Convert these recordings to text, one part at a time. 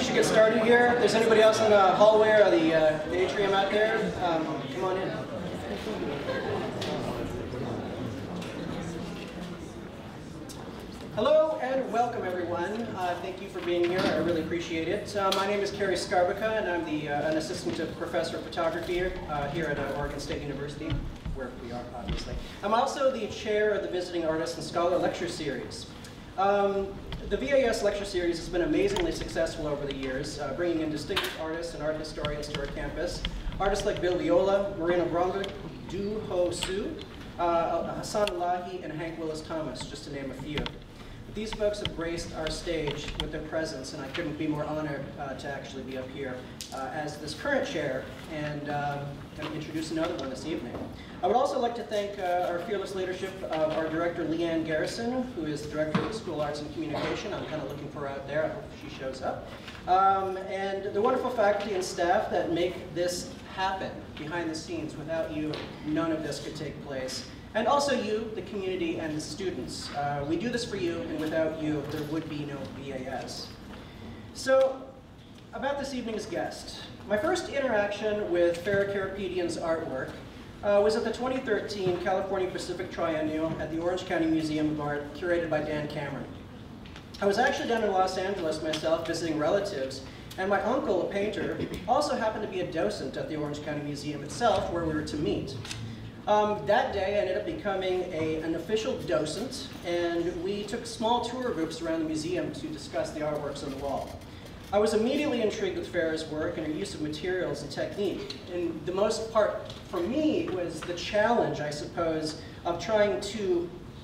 should get started here. If there's anybody else in the hallway or the atrium out there, come on in. Hello and welcome, everyone. Thank you for being here. I really appreciate it. My name is Kerry Skarbica, and I'm an assistant professor of photography here at Oregon State University, where we are, obviously. I'm also the chair of the Visiting Artists and Scholar Lecture Series. The VAS lecture series has been amazingly successful over the years, bringing in distinguished artists and art historians to our campus. Artists like Bill Viola, Marina Bromvik, Du Ho Su, Hassan Elahi, and Hank Willis Thomas, just to name a few. These folks have graced our stage with their presence, and I couldn't be more honored to actually be up here as this current chair and introduce another one this evening. I would also like to thank our fearless leadership of our director, Leanne Garrison, who is the director of the School of Arts and Communication. I'm kind of looking for her out there. I hope she shows up. And the wonderful faculty and staff that make this happen behind the scenes. Without you, none of this could take place. And also you, the community, and the students. We do this for you, and without you, there would be no VAS. So, about this evening's guest. My first interaction with Farah Karapetian's artwork was at the 2013 California Pacific Triennial at the Orange County Museum of Art, curated by Dan Cameron. I was actually down in Los Angeles myself, visiting relatives, and my uncle, a painter, also happened to be a docent at the Orange County Museum itself, where we were to meet. That day, I ended up becoming an official docent, and we took small tour groups around the museum to discuss the artworks on the wall. I was immediately intrigued with Farah's work and her use of materials and technique. And the most part for me was the challenge, I suppose, of trying to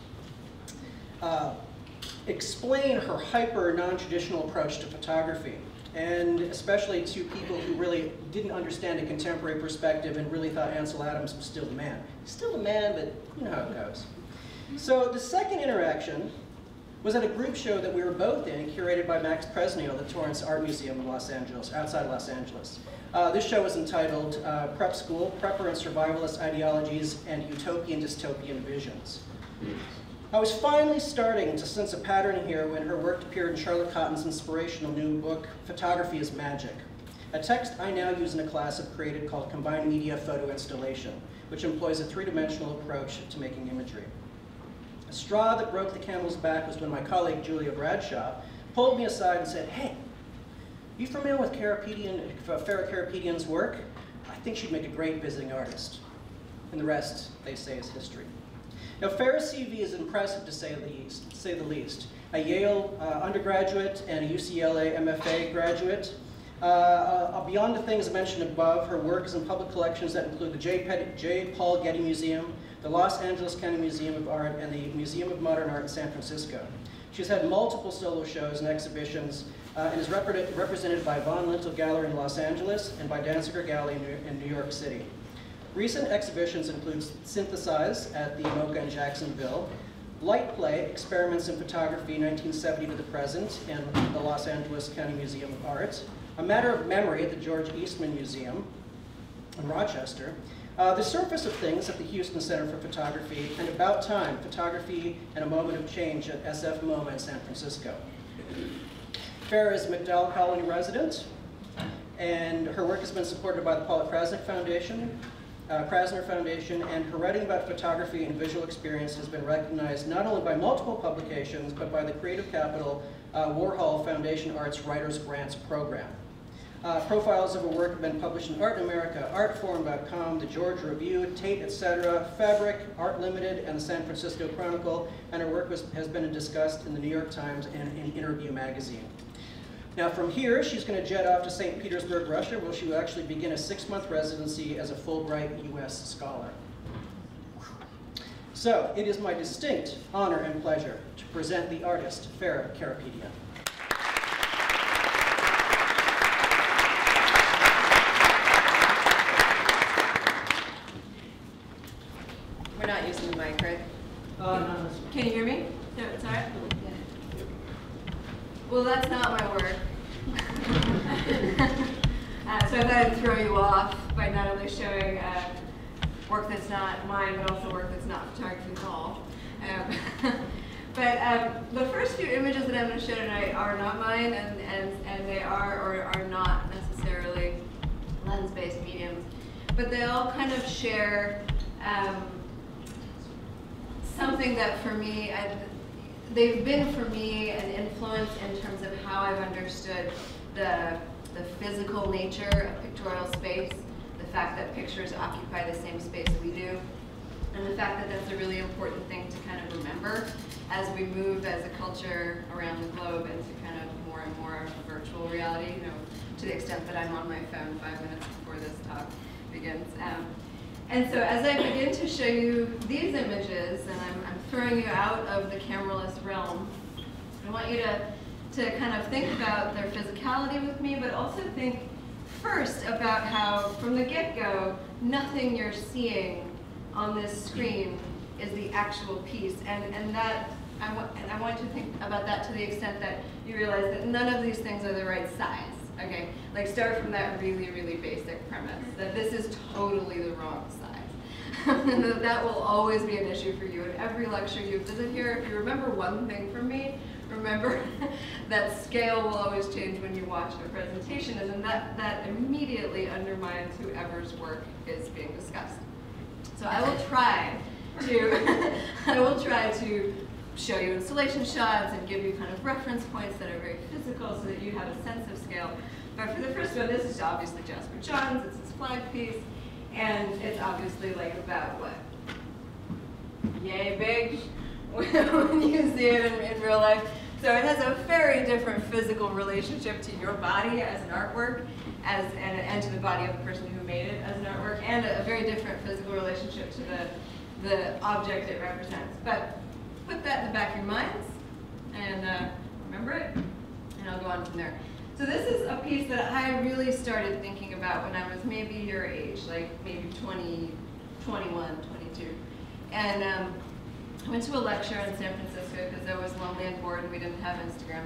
explain her hyper non-traditional approach to photography, and especially to people who really didn't understand a contemporary perspective and really thought Ansel Adams was still the man. He's still the man, but you know how it goes. So the second interaction was at a group show that we were both in, curated by Max Presney at the Torrance Art Museum in Los Angeles, outside Los Angeles. This show was entitled Prep School, Prepper and Survivalist Ideologies and Utopian Dystopian Visions. I was finally starting to sense a pattern here when her work appeared in Charlotte Cotton's inspirational new book, Photography is Magic, a text I now use in a class I've created called Combined Media Photo Installation, which employs a three-dimensional approach to making imagery. A straw that broke the camel's back was when my colleague, Julia Bradshaw, pulled me aside and said, "Hey, you familiar with Farah Karapetian's work? I think she'd make a great visiting artist." And the rest, they say, is history. Now, Farah's CV is impressive, to say the least. A Yale undergraduate and a UCLA MFA graduate. Beyond the things mentioned above, her work is in public collections that include the J. Paul Getty Museum, the Los Angeles County Museum of Art, and the Museum of Modern Art in San Francisco. She's had multiple solo shows and exhibitions and is represented by Von Lintel Gallery in Los Angeles and by Danziger Gallery in New York City. Recent exhibitions include Synthesize at the MoCA in Jacksonville, Light Play, Experiments in Photography 1970 to the Present in the Los Angeles County Museum of Art, A Matter of Memory at the George Eastman Museum in Rochester, The Surface of Things at the Houston Center for Photography, and About Time, Photography and a Moment of Change at SF MoMA in San Francisco. Farah is a McDowell Colony resident, and her work has been supported by the Paula Krasner Foundation, and her writing about photography and visual experience has been recognized not only by multiple publications, but by the Creative Capital Warhol Foundation Arts Writers Grants Program. Profiles of her work have been published in Art in America, Artforum.com, The George Review, Tate, etc., Fabric, Art Limited, and the San Francisco Chronicle, and her work has been discussed in the New York Times and in Interview magazine. Now from here, she's going to jet off to St. Petersburg, Russia, where she will actually begin a 6-month residency as a Fulbright U.S. scholar. So, it is my distinct honor and pleasure to present the artist, Farah Karapetian. We're not using the mic, right? No. Can you hear me? No, it's all right? Well, that's not my work. So I thought I'd throw you off by not only showing work that's not mine, but also work that's not photography at all. But But the first few images that I'm going to show tonight are not mine, and they are or are not necessarily lens-based mediums. But they all kind of share something that for me, they've been for me an influence in terms of how I've understood the physical nature of pictorial space, the fact that pictures occupy the same space we do, and the fact that that's a really important thing to kind of remember as we move as a culture around the globe into kind of more and more virtual reality, you know, to the extent that I'm on my phone 5 minutes before this talk begins. And so as I begin to show you these images, and I'm throwing you out of the cameraless realm, I want you to kind of think about their physicality with me, but also think first about how, from the get-go, nothing you're seeing on this screen is the actual piece, and that I want you to think about that to the extent that you realize that none of these things are the right size. Okay, like start from that really, really basic premise that this is totally the wrong size. And that will always be an issue for you in every lecture you visit here. If you remember one thing from me, remember that scale will always change when you watch a presentation, and then that immediately undermines whoever's work is being discussed. So I will try to show you installation shots and give you kind of reference points that are very physical so that you have a sense of scale. But for the first one, this is obviously Jasper Johns, it's his flag piece, and it's obviously like about what? Yay big when you see it in real life. So it has a very different physical relationship to your body as an artwork, and to the body of the person who made it as an artwork, and a very different physical relationship to the object it represents. But put that in the back of your minds and remember it, and I'll go on from there. So this is a piece that I really started thinking about when I was maybe your age, like maybe 20, 21, 22. And I went to a lecture in San Francisco because I was lonely and bored and we didn't have Instagram.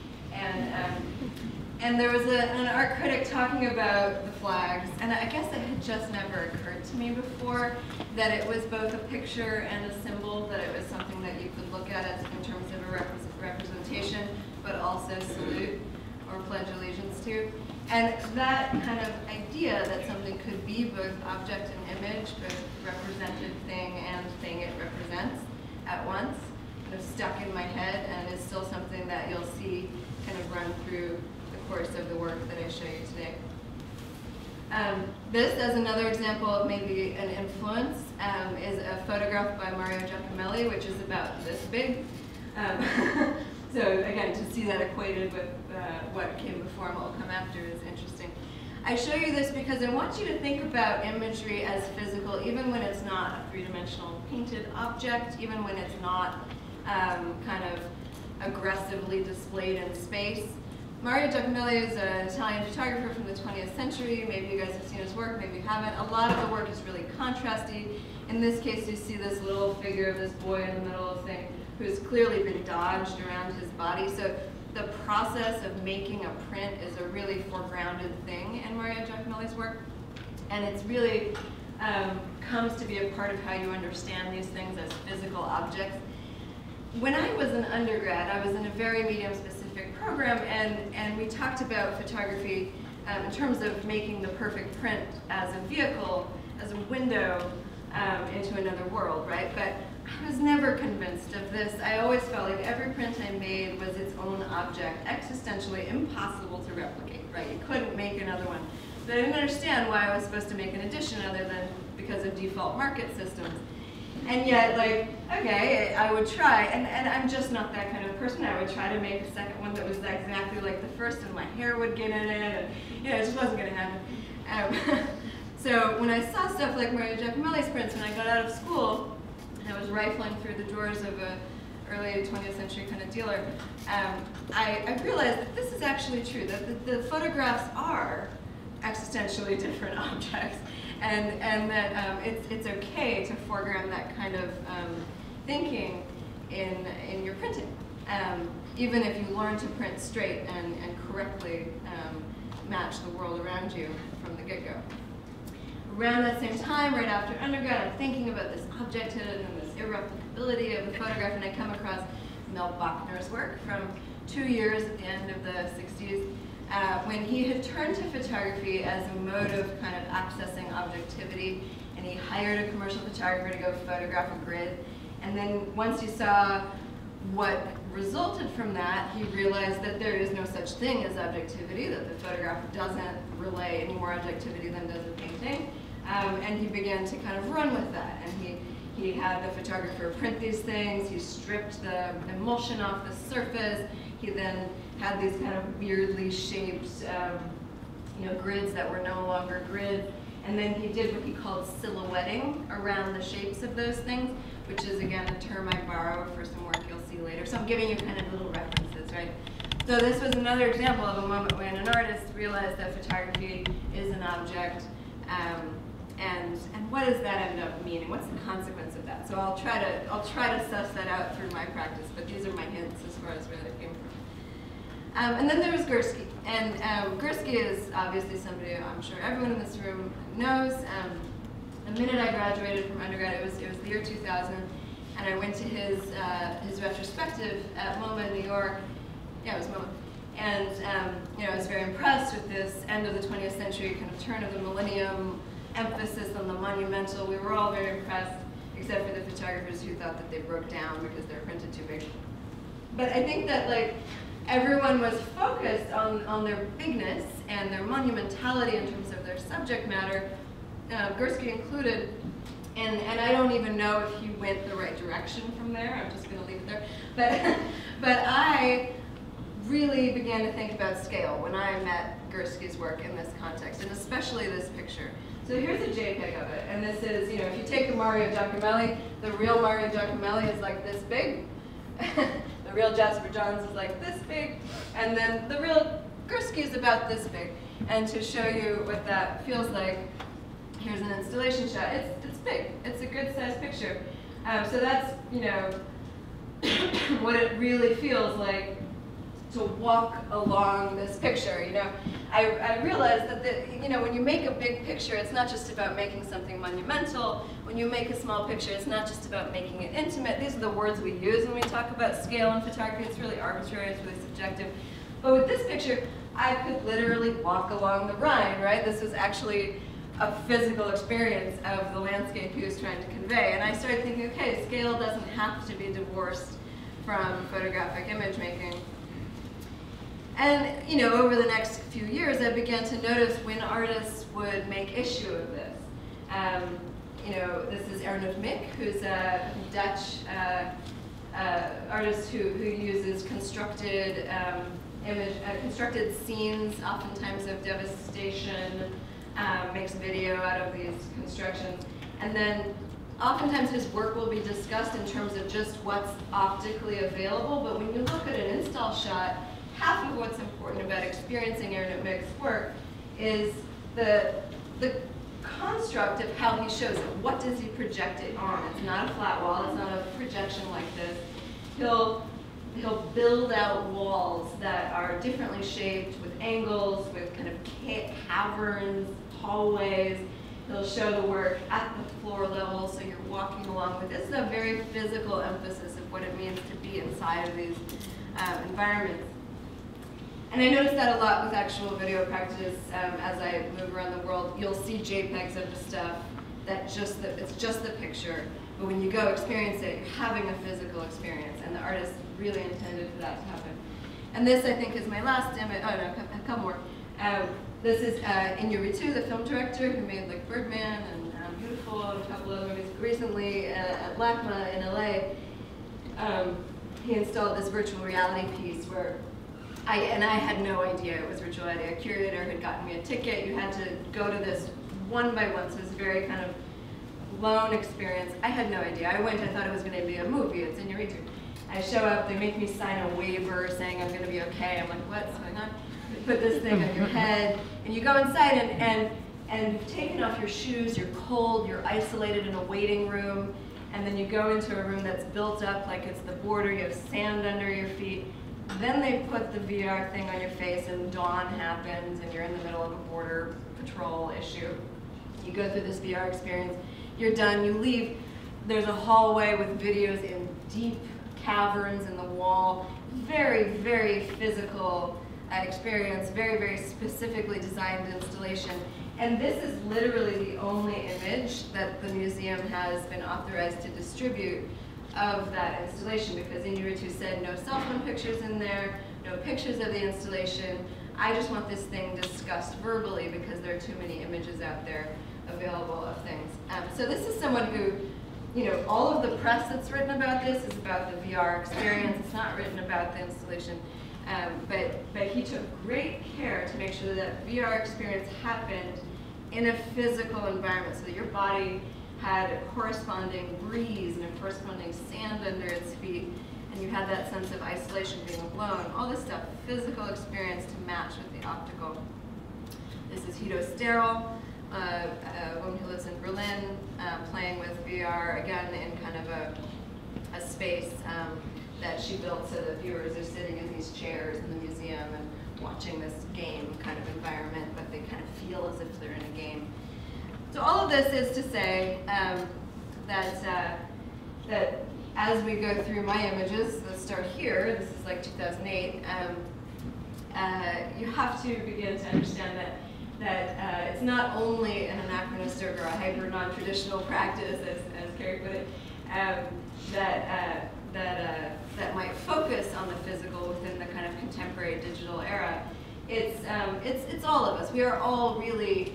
And there was an art critic talking about the flags, and I guess it had just never occurred to me before that it was both a picture and a symbol, that it was something that you could look at as in terms of a representation, but also salute or pledge allegiance to. And that kind of idea that something could be both object and image, both represented thing and thing it represents at once, kind of stuck in my head and is still something that you'll see kind of run through the course of the work that I show you today. This, as another example of maybe an influence, is a photograph by Mario Giacomelli, which is about this big. So again, to see that equated with what came before and what will come after is interesting. I show you this because I want you to think about imagery as physical, even when it's not a three-dimensional painted object, even when it's not kind of aggressively displayed in space. Mario Giacomelli is an Italian photographer from the 20th century. Maybe you guys have seen his work, maybe you haven't. A lot of the work is really contrasty. In this case, you see this little figure of this boy in the middle of the thing who's clearly been dodged around his body. So the process of making a print is a really foregrounded thing in Mario Giacomelli's work. And it's really comes to be a part of how you understand these things as physical objects. When I was an undergrad, I was in a very medium-specific program, and we talked about photography in terms of making the perfect print as a vehicle, as a window into another world, right? But I was never convinced of this. I always felt like every print I made was its own object, existentially impossible to replicate, right? You couldn't make another one. But I didn't understand why I was supposed to make an edition other than because of default market systems. And yet, like, okay, I would try, and I'm just not that kind of person. I would try to make a second one that was exactly like the first, and my hair would get in it, and you know, it just wasn't going to happen. So when I saw stuff like Mario Giacomelli's prints when I got out of school, and I was rifling through the drawers of a early 20th century kind of dealer, I realized that this is actually true, that the photographs are existentially different objects. And that it's okay to foreground that kind of thinking in your printing, even if you learn to print straight and correctly match the world around you from the get-go. Around that same time, right after undergrad, I'm thinking about this objectivity and this irreplicability of the photograph, and I come across Mel Bachner's work from 2 years at the end of the 60s, when he had turned to photography as a mode of kind of accessing objectivity, and he hired a commercial photographer to go photograph a grid. And then once he saw what resulted from that, he realized that there is no such thing as objectivity, that the photograph doesn't relay any more objectivity than does a painting. And he began to kind of run with that. And he had the photographer print these things, he stripped the emulsion off the surface, he then had these kind of weirdly shaped grids that were no longer grids. And then he did what he called silhouetting around the shapes of those things, which is, again, a term I borrowed for some work you'll see later. So I'm giving you kind of little references, right? So this was another example of a moment when an artist realized that photography is an object, and what does that end up meaning? What's the consequence of that? So I'll try to suss that out through my practice, but these are my hints as far as where that came from. And then there was Gursky. And Gursky is obviously somebody I'm sure everyone in this room knows. The minute I graduated from undergrad, it was the year 2000, and I went to his retrospective at MoMA in New York. Yeah, it was MoMA. And I was very impressed with this end of the 20th century, kind of turn of the millennium, emphasis on the monumental. We were all very impressed, except for the photographers who thought that they broke down because they were printed too big. But I think that everyone was focused on their bigness and their monumentality in terms of their subject matter, Gursky included, and I don't even know if he went the right direction from there. I'm just going to leave it there. But I really began to think about scale when I met Gursky's work in this context, and especially this picture. So here's a JPEG of it, and this is, if you take a Mario Giacomelli, the real Mario Giacomelli is like this big. The real Jasper Johns is like this big, and then the real Gursky is about this big. And to show you what that feels like, here's an installation shot. It's big. It's a good sized picture. So that's what it really feels like to walk along this picture. I realized that when you make a big picture, it's not just about making something monumental. When you make a small picture, it's not just about making it intimate. These are the words we use when we talk about scale in photography. It's really arbitrary, it's really subjective. But with this picture, I could literally walk along the Rhine, right? This was actually a physical experience of the landscape he was trying to convey. And I started thinking, okay, scale doesn't have to be divorced from photographic image making. And over the next few years, I began to notice when artists would make issue of this. This is Ernest Mick, who's a Dutch artist who uses constructed constructed scenes, oftentimes of devastation, makes video out of these constructions, and then oftentimes his work will be discussed in terms of just what's optically available. But when you look at an install shot, half of what's important about experiencing Ernest Mick's work is the construct of how he shows it. What does he project it on? It's not a flat wall. It's not a projection like this. He'll build out walls that are differently shaped, with angles, with kind of caverns, hallways. He'll show the work at the floor level, so you're walking along with it. This is a very physical emphasis of what it means to be inside of these environments. And I noticed that a lot with actual video practice. As I move around the world, you'll see JPEGs of the stuff that it's just the picture. But when you go experience it, you're having a physical experience, and the artist really intended for that to happen. And this, I think, is my last image. Oh no, a couple more. This is Iñárritu, the film director who made Birdman and Beautiful and a couple other movies. Recently at LACMA in LA, he installed this virtual reality piece where I had no idea it was virtual reality. A curator had gotten me a ticket. You had to go to this one by one, so it was a very kind of lone experience. I had no idea. I went, I thought it was going to be a movie. It's Iñárritu. I show up, they make me sign a waiver saying I'm going to be okay. I'm like, what's going on? They put this thing on your head, and you go inside, and you've taken off your shoes, you're cold, you're isolated in a waiting room, and then you go into a room that's built up like it's the border, you have sand under your feet. Then they put the VR thing on your face, and dawn happens, and you're in the middle of a border patrol issue. You go through this VR experience, you're done, you leave. There's a hallway with videos in deep caverns in the wall. Very, very physical experience, very, very specifically designed installation. And this is literally the only image that the museum has been authorized to distribute of that installation, because Inarritu said no cell phone pictures in there, no pictures of the installation. I just want this thing discussed verbally because there are too many images out there available of things. So this is someone who, all of the press that's written about this is about the VR experience. It's not written about the installation. But he took great care to make sure that VR experience happened in a physical environment, so that your body had a corresponding breeze and a corresponding sand under its feet, and you had that sense of isolation, being alone, all this stuff, physical experience to match with the optical. This is Hito Sterol, a woman who lives in Berlin, playing with VR, again, in kind of a space that she built so that viewers are sitting in these chairs in the museum and watching this game kind of environment, but they kind of feel as if they're in a game. So all of this is to say that as we go through my images, let's start here, this is like 2008, you have to begin to understand that it's not only an anachronistic or a hyper non-traditional practice, as Carrie put it, that might focus on the physical within the kind of contemporary digital era. It's all of us. We are all really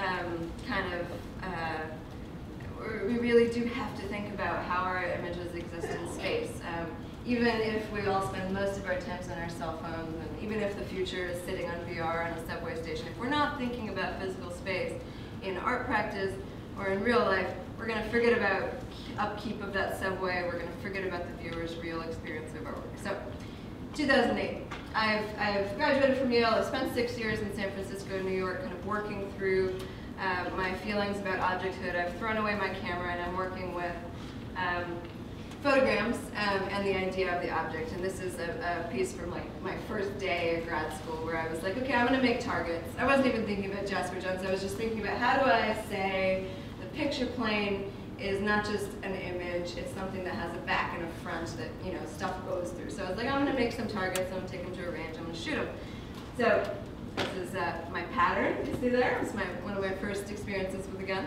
we really do have to think about how our images exist in space. Even if we all spend most of our times on our cell phones, and even if the future is sitting on VR on a subway station, if we're not thinking about physical space in art practice or in real life, we're going to forget about upkeep of that subway. We're going to forget about the viewer's real experience of our work. So, 2008. I've graduated from Yale. I've spent 6 years in San Francisco, New York, kind of working through my feelings about objecthood. I've thrown away my camera and I'm working with photograms and the idea of the object. And this is a piece from like my first day of grad school where I was like, okay, I'm going to make targets. I wasn't even thinking about Jasper Johns. I was just thinking about how do I say the picture plane is not just an image, it's something that has a back and a front that, stuff goes through. So I was like, I'm going to make some targets, I'm going to take them to a range, I'm going to shoot them. So this is my pattern, you see there? It's one of my first experiences with a gun.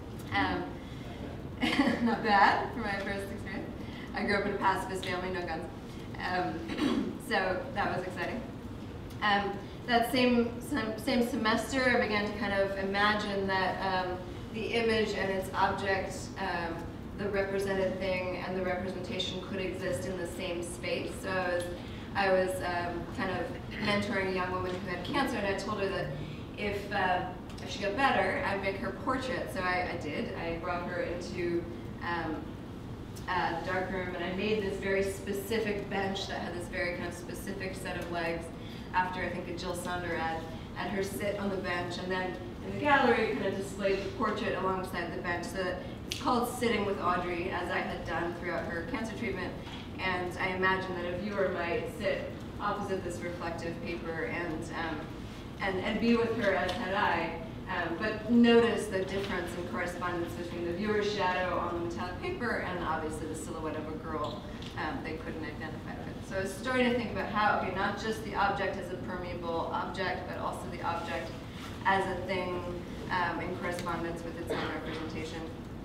Not bad for my first experience. I grew up in a pacifist family, no guns. So that was exciting. That same semester, I began to kind of imagine that the image and its object, the represented thing and the representation could exist in the same space. So I was kind of mentoring a young woman who had cancer, and I told her that if she got better, I'd make her portrait. So I did. I brought her into the dark room, and I made this very specific bench that had this very kind of specific set of legs after, I think, a Jill Sander ad, and her sit on the bench, and then in the gallery kind of displayed the portrait alongside the bench. So it's called Sitting with Audrey, as I had done throughout her cancer treatment, and I imagine that a viewer might sit opposite this reflective paper and be with her as had I, but notice the difference in correspondence between the viewer's shadow on the metallic paper and obviously the silhouette of a girl they couldn't identify with. So I was starting to think about how, okay, not just the object as a permeable object, but also the object as a thing in correspondence with its own representation.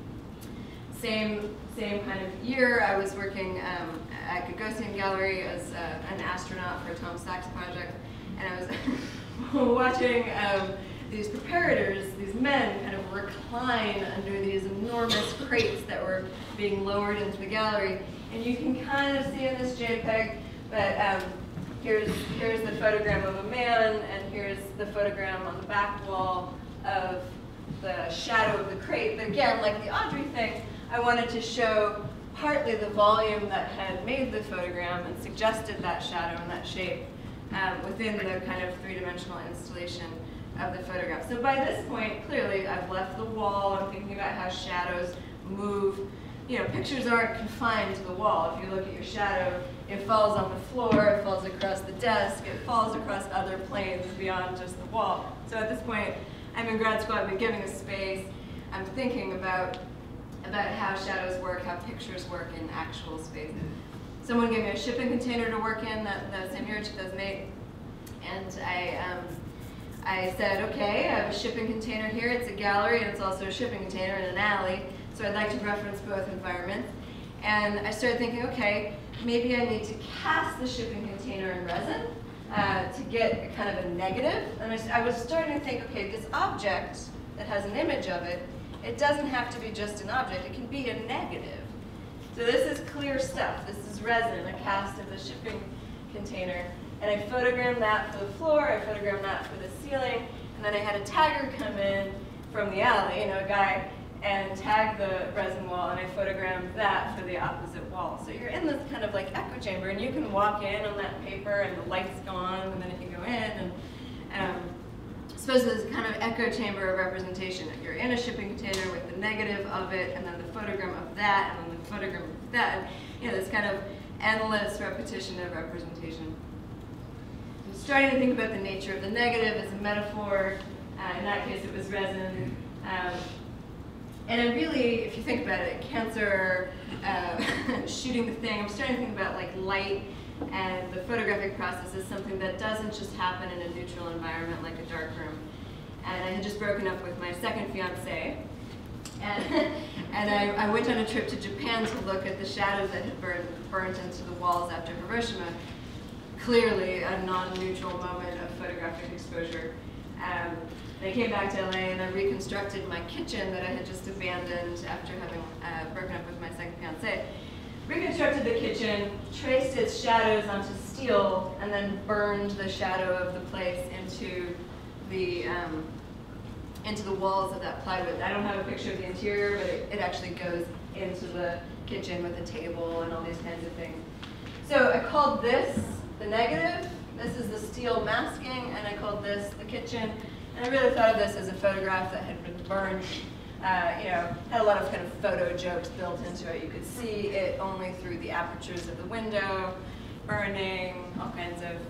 Same kind of year, I was working at Gagosian Gallery as an astronaut for a Tom Sachs project, and I was watching these preparators, these men, kind of recline under these enormous crates that were being lowered into the gallery. And you can kind of see in this JPEG, but here's the photogram of a man, and here's the photogram on the back wall of the shadow of the crate. But again, like the Audrey thing, I wanted to show partly the volume that had made the photogram and suggested that shadow and that shape within the kind of three-dimensional installation of the photograph. So by this point, clearly, I've left the wall. I'm thinking about how shadows move. Pictures aren't confined to the wall. If you look at your shadow, it falls on the floor, it falls across the desk, it falls across other planes beyond just the wall. So at this point, I'm in grad school, I've been given a space, I'm thinking about how shadows work, how pictures work in actual spaces. someone gave me a shipping container to work in that same year, 2008, and I said, okay, I have a shipping container here. It's a gallery, and it's also a shipping container in an alley, so I'd like to reference both environments. And I started thinking, okay, maybe I need to cast the shipping container in resin to get a kind of a negative. And I was starting to think, okay, this object that has an image of it, it doesn't have to be just an object, it can be a negative. So this is clear stuff. This is resin, a cast of the shipping container. And I photogrammed that for the floor, I photogrammed that for the ceiling, and then I had a tagger come in from the alley, a guy, and tag the resin wall, and I photogrammed that for the opposite wall. So you're in this kind of like echo chamber, and you can walk in on that paper, and the lights go on the minute you go in, and I suppose this kind of echo chamber of representation. You're in a shipping container with the negative of it, and then the photogram of that, and then the photogram of that. This kind of endless repetition of representation. I'm starting to think about the nature of the negative as a metaphor. In that case, it was resin. And I really, if you think about it, cancer, shooting the thing, I'm starting to think about like light, and the photographic process is something that doesn't just happen in a neutral environment like a dark room. And I had just broken up with my second fiance, and I went on a trip to Japan to look at the shadows that had burnt into the walls after Hiroshima. Clearly a non-neutral moment of photographic exposure. I came back to LA and I reconstructed my kitchen that I had just abandoned after having broken up with my second fiance. Reconstructed the kitchen, traced its shadows onto steel, and then burned the shadow of the place into the walls of that plywood. I don't have a picture of the interior, but it actually goes into the kitchen with a table and all these kinds of things. So I called this the negative. This is the steel masking, and I called this the kitchen. And I really thought of this as a photograph that had been burned, had a lot of kind of photo jokes built into it. You could see it only through the apertures of the window, burning, all kinds of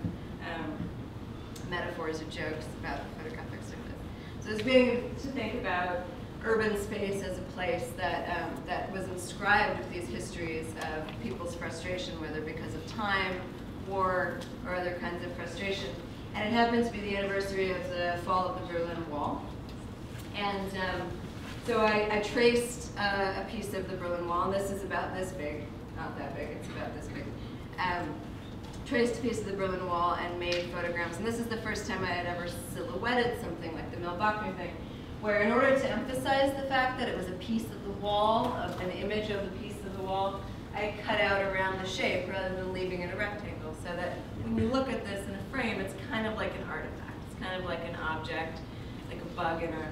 metaphors or jokes about photographic surface. So I was beginning to think about urban space as a place that was inscribed with these histories of people's frustration, whether because of time, war, or other kinds of frustration. And it happened to be the anniversary of the fall of the Berlin Wall. And so I traced a piece of the Berlin Wall, and this is about this big, not that big, it's about this big. Traced a piece of the Berlin Wall and made photographs. And this is the first time I had ever silhouetted something like the Mel Bachner thing, where in order to emphasize the fact that it was a piece of the wall, of an image of the piece of the wall, I cut out around the shape rather than leaving it a rectangle, so that when you look at this in a frame, it's kind of like an artifact. It's kind of like an object, like a bug in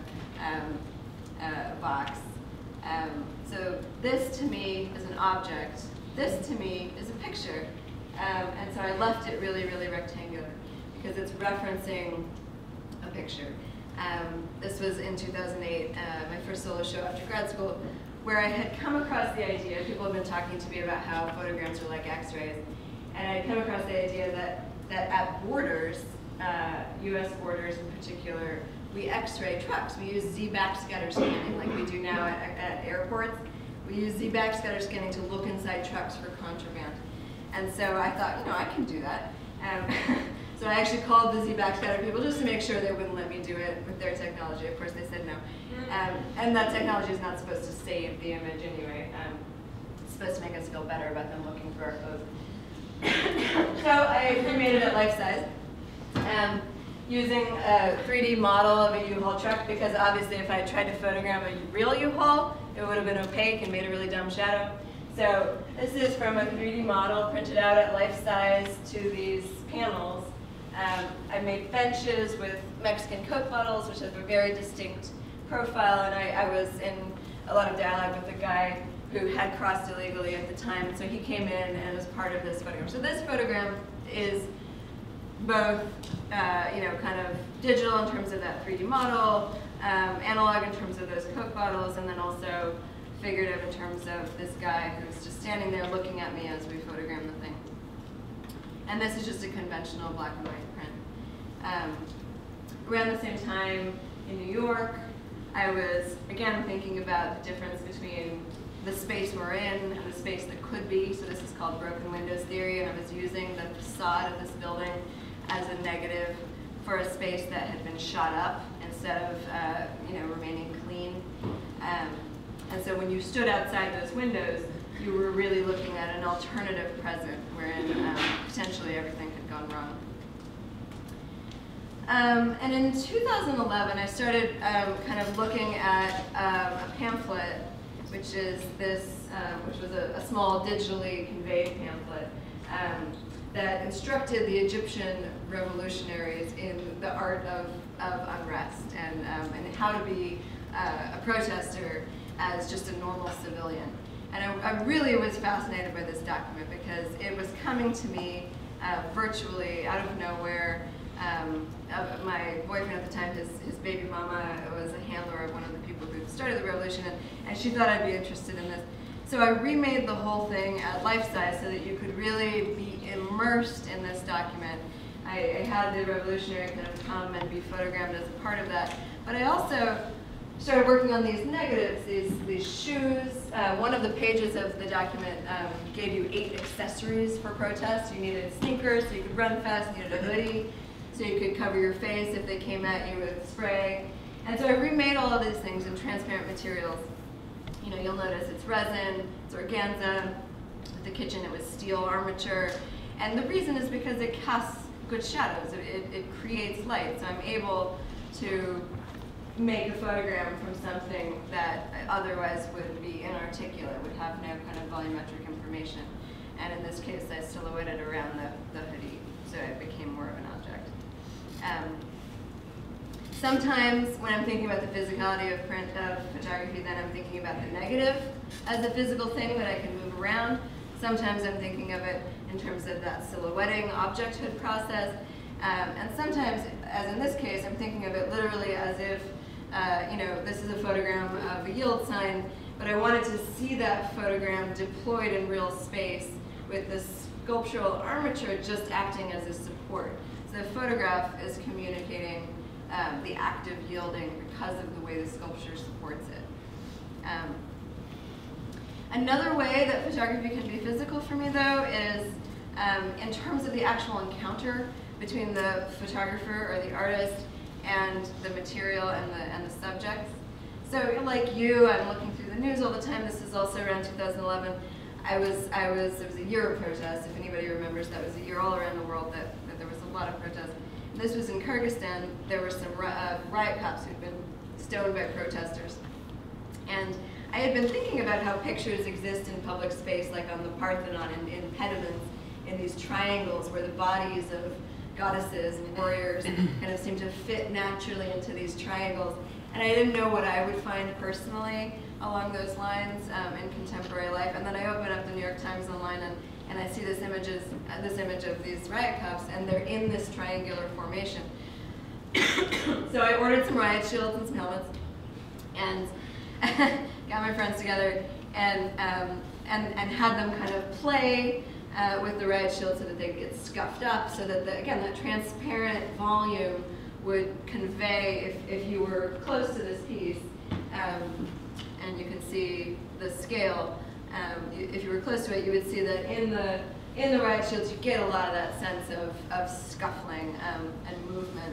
a box. So this to me is an object. This to me is a picture. And so I left it really, really rectangular because it's referencing a picture. This was in 2008, my first solo show after grad school, where I had come across the idea, people have been talking to me about how photograms are like x-rays, and I had come across the idea that at borders, US borders in particular, we x-ray trucks. We use Z-backscatter scanning like we do now at airports. We use Z-backscatter scanning to look inside trucks for contraband. And so I thought, I can do that. So I actually called the Z-backscatter people just to make sure they wouldn't let me do it with their technology. Of course, they said no. And that technology is not supposed to save the image anyway. It's supposed to make us feel better about them looking for our clothes. So I remade it at life size, using a 3D model of a U-Haul truck, because obviously if I had tried to photogram a real U-Haul, it would have been opaque and made a really dumb shadow. So this is from a 3D model printed out at life size to these panels. I made benches with Mexican Coke bottles, which have a very distinct profile, and I was in a lot of dialogue with a guy who had crossed illegally at the time, and so he came in and was part of this photogram. So this photogram is both, kind of digital in terms of that 3D model, analog in terms of those Coke bottles, and then also figurative in terms of this guy who's just standing there looking at me as we photogram the thing. And this is just a conventional black and white print. Around the same time in New York, I was, again, thinking about the difference between the space we're in and the space that could be. So this is called broken windows theory, and I was using the facade of this building as a negative for a space that had been shot up instead of remaining clean. And so when you stood outside those windows, you were really looking at an alternative present wherein potentially everything had gone wrong. And in 2011, I started kind of looking at a pamphlet, which is this, which was a small digitally conveyed pamphlet that instructed the Egyptian revolutionaries in the art of unrest and how to be a protester as just a normal civilian. And I really was fascinated by this document because it was coming to me virtually out of nowhere. My boyfriend at the time, his baby mama was a handler of one of the people who started the revolution, and she thought I'd be interested in this. So I remade the whole thing at life size so that you could really be immersed in this document. I had the revolutionary kind of come and be photogrammed as a part of that. But I also started working on these negatives, these shoes. One of the pages of the document gave you 8 accessories for protest. You needed sneakers so you could run fast, you needed a hoodie so you could cover your face if they came at you with spray. And so I remade all of these things in transparent materials. You know, you'll notice it's resin, it's organza. At the kitchen it was steel armature. And the reason is because it casts good shadows. It creates light. So I'm able to make a photogram from something that otherwise would be inarticulate, would have no kind of volumetric information. And in this case, I silhouetted around the hoodie, so it became more of an object. Sometimes when I'm thinking about the physicality of photography, then I'm thinking about the negative as a physical thing that I can move around. Sometimes I'm thinking of it in terms of that silhouetting objecthood process. And sometimes, as in this case, I'm thinking of it literally as if, this is a photogram of a yield sign, but I wanted to see that photogram deployed in real space with the sculptural armature just acting as a support. So the photograph is communicating the act of yielding because of the way the sculpture supports it. Another way that photography can be physical for me, though, is in terms of the actual encounter between the photographer or the artist and the material and the subjects. So like you, I'm looking through the news all the time. This is also around 2011. It was a year of protest. If anybody remembers, that was a year all around the world that there was a lot of protest. And this was in Kyrgyzstan. There were some riot cops who'd been stoned by protesters. And I had been thinking about how pictures exist in public space, like on the Parthenon and in pediments, in these triangles where the bodies of goddesses and warriors kind of seem to fit naturally into these triangles. And I didn't know what I would find personally along those lines in contemporary life. And then I open up the New York Times online and I see this image of these riot cops, and they're in this triangular formation. So I ordered some riot shields and some helmets, and got my friends together and had them kind of play with the riot shield so that they'd get scuffed up, so that, again, that transparent volume would convey, if you were close to this piece, and you could see the scale, if you were close to it, you would see that in the riot shields you get a lot of that sense of scuffling and movement.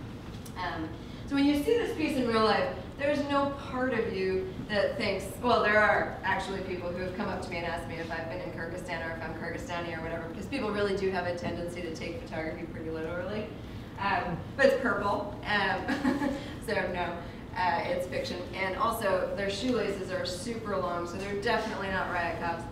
So when you see this piece in real life, there's no part of you that thinks, well, there are actually people who have come up to me and asked me if I've been in Kyrgyzstan or if I'm Kyrgyzstani or whatever, because people really do have a tendency to take photography pretty literally. But it's purple, so no, it's fiction. And also, their shoelaces are super long, so they're definitely not riot cops.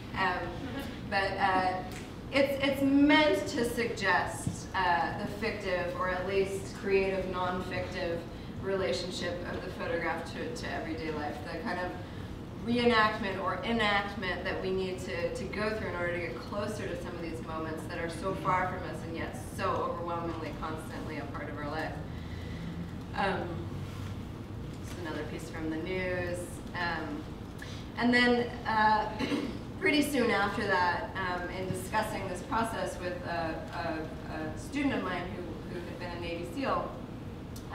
But it's meant to suggest the fictive, or at least creative, non-fictive relationship of the photograph to everyday life, the kind of reenactment or enactment that we need to go through in order to get closer to some of these moments that are so far from us and yet so overwhelmingly, constantly a part of our life. This is another piece from the news. And then pretty soon after that, in discussing this process with a student of mine who had been a Navy SEAL,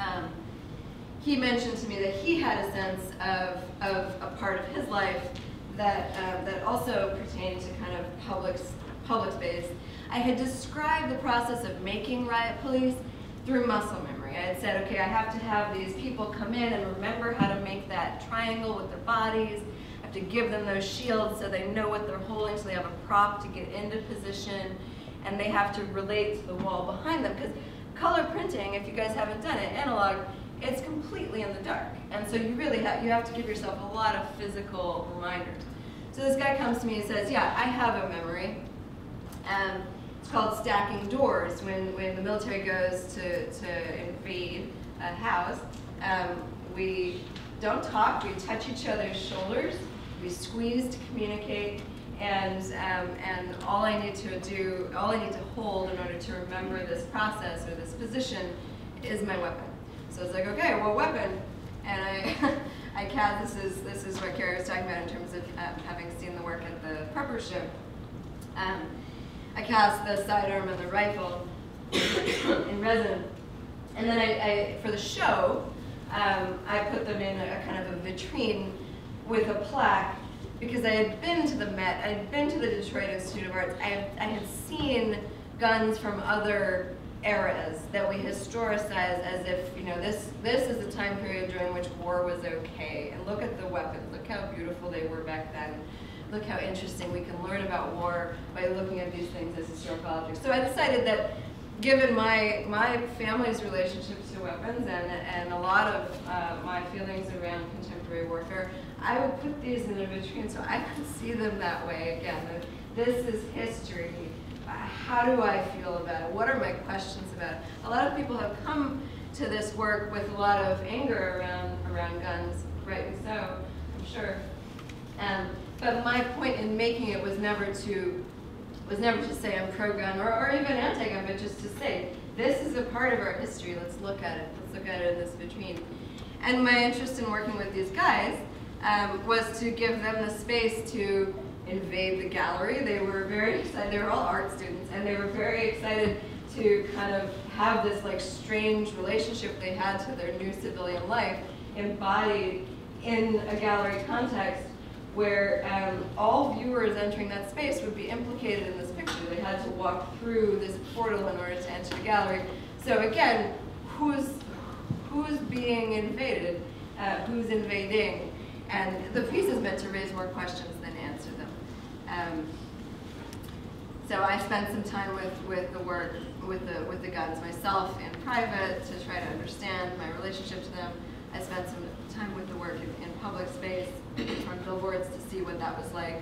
he mentioned to me that he had a sense of a part of his life that also pertained to kind of public space. I had described the process of making Riot Police through muscle memory. I had said, okay, I have to have these people come in and remember how to make that triangle with their bodies. I have to give them those shields so they know what they're holding, so they have a prop to get into position, and they have to relate to the wall behind them. Because color printing, if you guys haven't done it, analog, it's completely in the dark. And so you really have to give yourself a lot of physical reminders. So this guy comes to me and says, yeah, I have a memory. It's called stacking doors. When the military goes to invade a house, we don't talk, we touch each other's shoulders, we squeeze to communicate, and all I need to hold in order to remember this process or this position is my weapon. So it's like, okay, well, weapon, and I cast, this is what Carrie was talking about in terms of having seen the work at the prepper ship. I cast the sidearm and the rifle in resin, and then I for the show, I put them in a kind of a vitrine with a plaque, because I had been to the Met, I had been to the Detroit Institute of Arts, I had seen guns from other eras that we historicize as if, you know, this is a time period during which war was okay, and look at the weapons, look how beautiful they were back then. Look how interesting we can learn about war by looking at these things as historical objects. So I decided that, given my family's relationship to weapons and a lot of my feelings around contemporary warfare, I would put these in a vitrine so I could see them that way again. This is history. How do I feel about it? What are my questions about it? A lot of people have come to this work with a lot of anger around guns, rightly so, I'm sure. But my point in making it was never to say I'm pro-gun or even anti-gun, but just to say, this is a part of our history, let's look at it. Let's look at it in this vitrine. And my interest in working with these guys was to give them the space to invade the gallery. They were very excited, they were all art students, and they were very excited to kind of have this like strange relationship they had to their new civilian life embodied in a gallery context, where all viewers entering that space would be implicated in this picture. They had to walk through this portal in order to enter the gallery. So again, who's being invaded? Who's invading? And the piece is meant to raise more questions than answer them. So I spent some time with the work, with the guns myself in private to try to understand my relationship to them. I spent some time with the work in public space on billboards to see what that was like.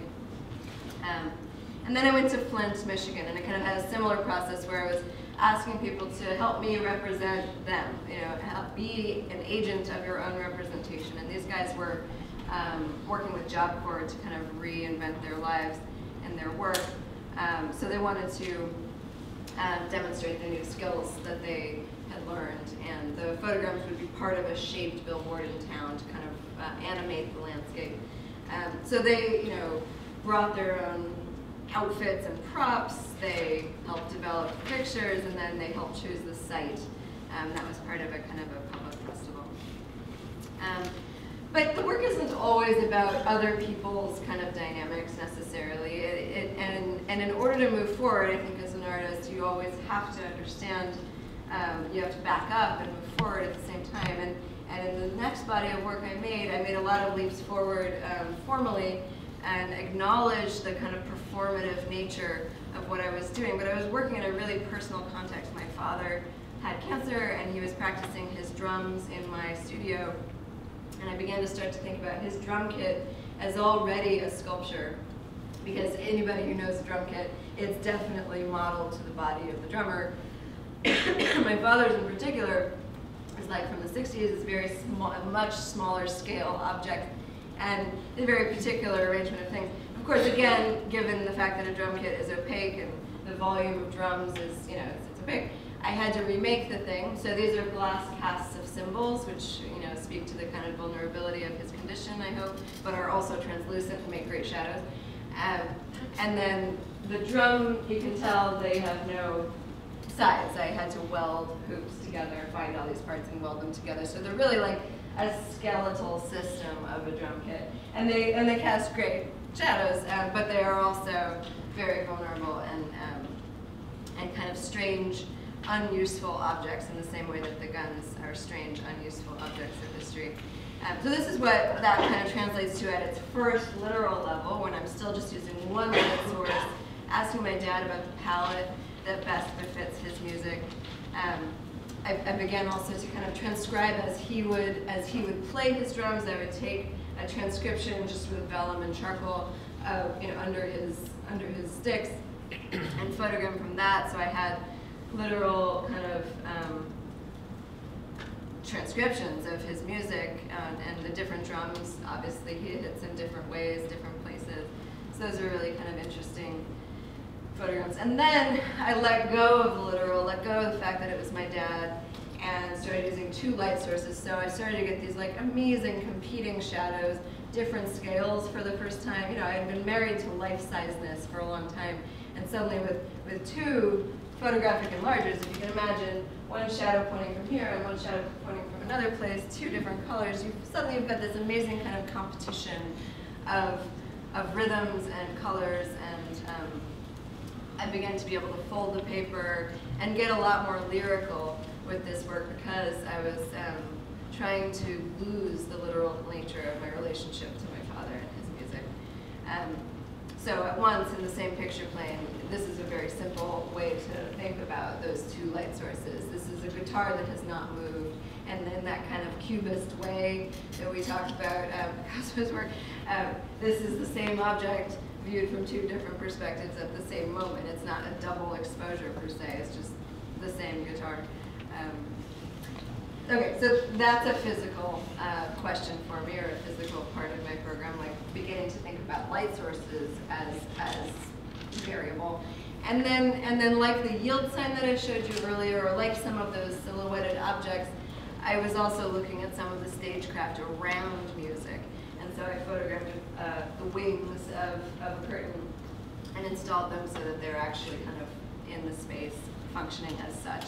And then I went to Flint, Michigan, and I kind of had a similar process where I was asking people to help me represent them, you know, help be an agent of your own representation. And these guys were working with Job Corps to kind of reinvent their lives and their work. So they wanted to demonstrate the new skills that they had learned, and the photographs would be part of a shaped billboard in town to kind of animate the landscape. So they, you know, brought their own outfits and props, they helped develop pictures, and then they helped choose the site. That was part of a kind of a public festival. But the work isn't always about other people's kind of dynamics necessarily. And in order to move forward, I think as an artist, you always have to understand, you have to back up and move forward at the same time. And in the next body of work I made a lot of leaps forward formally and acknowledged the kind of performative nature of what I was doing. But I was working in a really personal context. My father had cancer, and he was practicing his drums in my studio. And I began to start to think about his drum kit as already a sculpture, because anybody who knows a drum kit, it's definitely modeled to the body of the drummer. My father's in particular is like from the 60s, it's very small, a much smaller scale object, and a very particular arrangement of things. Of course, again, given the fact that a drum kit is opaque and the volume of drums is, you know, it's opaque, I had to remake the thing. So these are glass casts of cymbals, which, you know, speak to the kind of vulnerability of his condition, I hope, but are also translucent and make great shadows. And then the drum, you can tell they have no sides. I had to weld hoops together, find all these parts and weld them together. So they're really like a skeletal system of a drum kit. And they cast great. shadows, but they are also very vulnerable and kind of strange, unuseful objects in the same way that the guns are strange, unuseful objects of history. So this is what that kind of translates to at its first literal level, when I'm still just using one light source, asking my dad about the palette that best befits his music. I began also to kind of transcribe as he would play his drums. I would take a transcription just with vellum and charcoal, under his sticks, and photogram from that. So I had literal kind of transcriptions of his music and the different drums. Obviously, he hits in different ways, different places. So those are really kind of interesting photograms. And then I let go of the literal, let go of the fact that it was my dad, and started using two light sources. So I started to get these like amazing competing shadows, different scales for the first time. I had been married to life-sizeness for a long time, and suddenly with two photographic enlargers, if you can imagine one shadow pointing from here and one shadow pointing from another place, two different colors, suddenly you've got this amazing kind of competition of rhythms and colors, and I began to be able to fold the paper and get a lot more lyrical with this work, because I was trying to lose the literal nature of my relationship to my father and his music. So at once, in the same picture plane, this is a very simple way to think about those two light sources. This is a guitar that has not moved, and then that kind of cubist way that we talked about Picasso's work, this is the same object viewed from two different perspectives at the same moment. It's not a double exposure per se, it's just the same guitar. Okay, so that's a physical question for me, or a physical part of my program, like beginning to think about light sources as variable. And then like the yield sign that I showed you earlier, or like some of those silhouetted objects, I was also looking at some of the stagecraft around music. And so I photographed the wings of a curtain and installed them so that they're actually kind of in the space, functioning as such.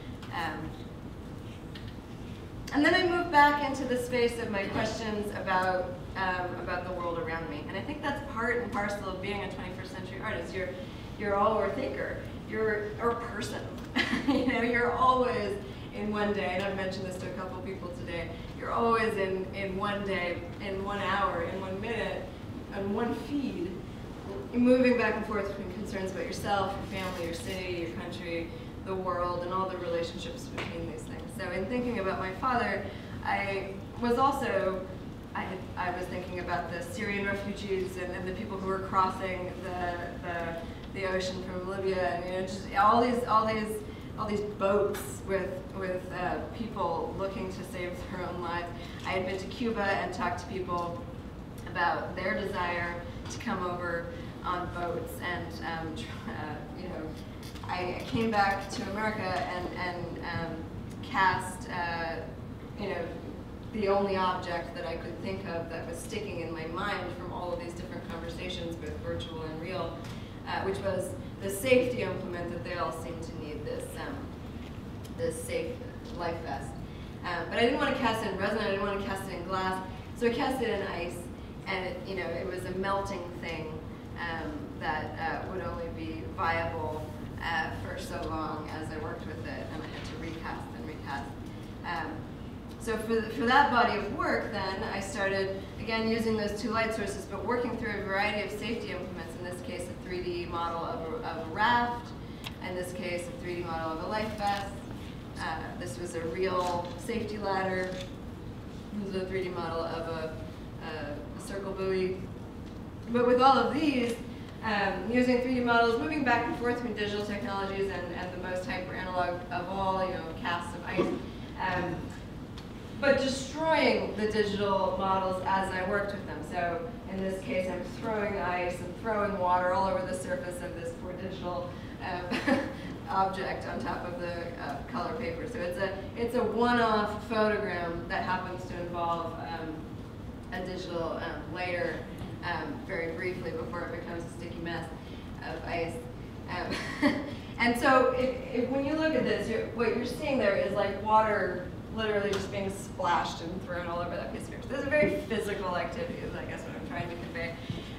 And then I moved back into the space of my questions about the world around me. And I think that's part and parcel of being a 21st century artist. You're all a thinker. You're a person. You're always in one day, and I've mentioned this to a couple people today, you're always in one day, in 1 hour, in 1 minute, on one feed, moving back and forth between concerns about yourself, your family, your city, your country, the world, and all the relationships between these things. So in thinking about my father, I was thinking about the Syrian refugees and the people who were crossing the ocean from Libya, and just all these boats with people looking to save their own lives. I had been to Cuba and talked to people about their desire to come over on boats, and I came back to America and cast the only object that I could think of that was sticking in my mind from all of these different conversations, both virtual and real, which was the safety implement that they all seem to need, this safe life vest. But I didn't want to cast it in resin, I didn't want to cast it in glass, so I cast it in ice, and it was a melting thing that would only be viable for so long as I worked with it, and I had to recast and recast. So for that body of work, then, I started, again, using those two light sources, but working through a variety of safety implements, in this case a 3D model of a raft, in this case a 3D model of a life vest. This was a real safety ladder. This was a 3D model of a circle buoy. But with all of these, using 3D models, moving back and forth between digital technologies and the most hyper analog of all, casts of ice, but destroying the digital models as I worked with them. So in this case, I'm throwing ice and throwing water all over the surface of this poor digital object on top of the color paper. So it's a one-off photogram that happens to involve a digital layer very briefly before it becomes a sticky mess of ice. And so when you look at this, what you're seeing there is like water literally just being splashed and thrown all over that piece of paper. So this is a very physical activity, is I guess what I'm trying to convey.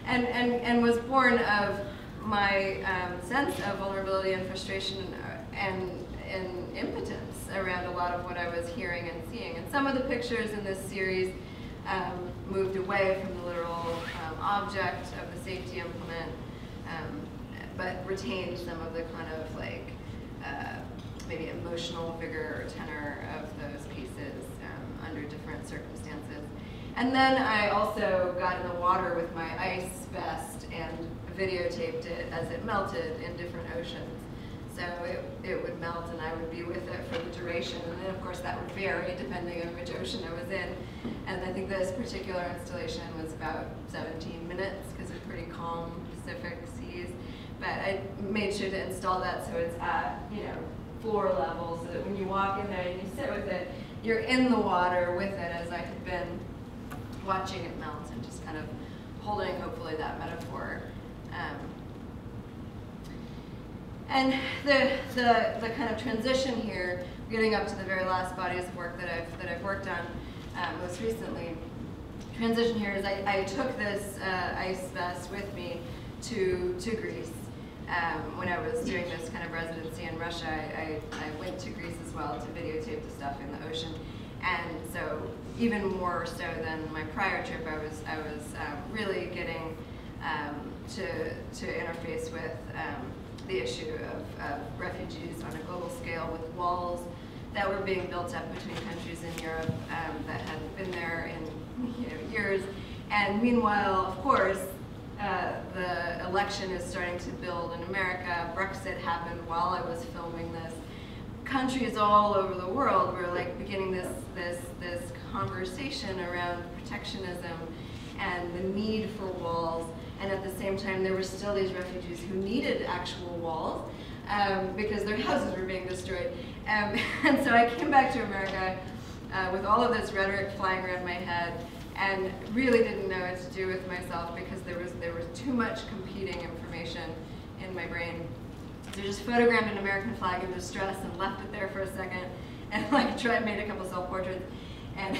and was born of my sense of vulnerability and frustration and impotence around a lot of what I was hearing and seeing. And some of the pictures in this series moved away from the literal object of the safety implement, but retained some of the kind of like maybe emotional vigor or tenor of those pieces under different circumstances. And then I also got in the water with my ice vest and videotaped it as it melted in different oceans. So it would melt and I would be with it for the duration. And then of course that would vary depending on which ocean I was in. And I think this particular installation was about 17 minutes because it's pretty calm Pacific seas. But I made sure to install that so it's at, you know, floor level, so that when you walk in there and you sit with it, you're in the water with it, as I had been watching it melt and just kind of holding, hopefully, that metaphor. And the kind of transition here, getting up to the very last bodies of work that I've worked on most recently. Transition here is I took this ice vest with me to Greece. When I was doing this kind of residency in Russia, I went to Greece as well to videotape the stuff in the ocean. And so even more so than my prior trip, I was really getting to interface with the issue of refugees on a global scale, with walls that were being built up between countries in Europe that hadn't been there in years. And meanwhile, of course, the election is starting to build in America. Brexit happened while I was filming this. Countries all over the world were like beginning this conversation around protectionism and the need for walls. And at the same time, there were still these refugees who needed actual walls because their houses were being destroyed. And so I came back to America with all of this rhetoric flying around my head, and really didn't know what to do with myself because there was too much competing information in my brain. So I just photographed an American flag in distress and left it there for a second, and like made a couple self-portraits, and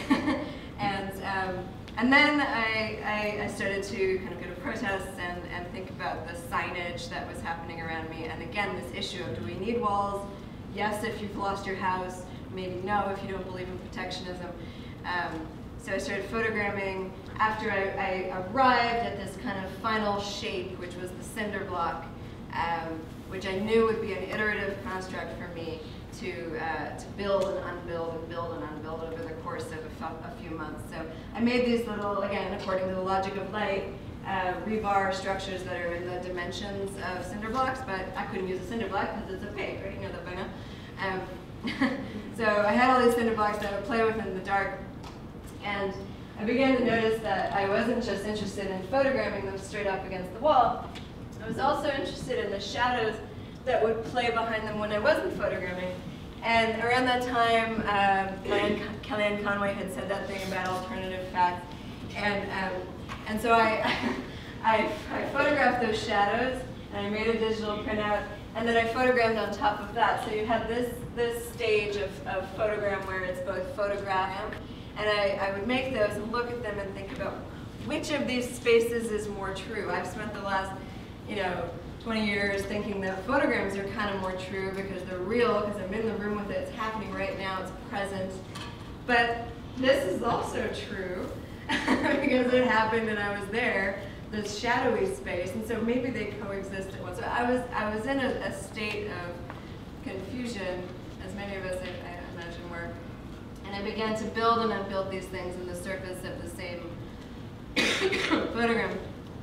and then I started to kind of go to protests and think about the signage that was happening around me, and again this issue of, do we need walls? Yes, if you've lost your house. Maybe no, if you don't believe in protectionism. So I started photogramming after I arrived at this kind of final shape, which was the cinder block, which I knew would be an iterative construct for me to build and unbuild and build and unbuild over the course of a few months. So I made these little, again, according to the logic of light, rebar structures that are in the dimensions of cinder blocks, but I couldn't use a cinder block because it's opaque, right? You know that by now. So I had all these cinder blocks that I would play with in the dark. And I began to notice that I wasn't just interested in photogramming them straight up against the wall. I was also interested in the shadows that would play behind them when I wasn't photogramming. And around that time, Kellyanne Conway had said that thing about alternative facts. And so I photographed those shadows, and I made a digital printout, and then I photogrammed on top of that. So you had this stage of photogram where it's both photograph, and I would make those and look at them and think about which of these spaces is more true. I've spent the last, 20 years thinking that photograms are kind of more true because they're real, because I'm in the room with it, it's happening right now, it's present. But this is also true because it happened and I was there, this shadowy space, and so maybe they coexist at once. So I was in a state of confusion, as many of us I imagine were. And I began to build and unbuild these things in the surface of the same photogram.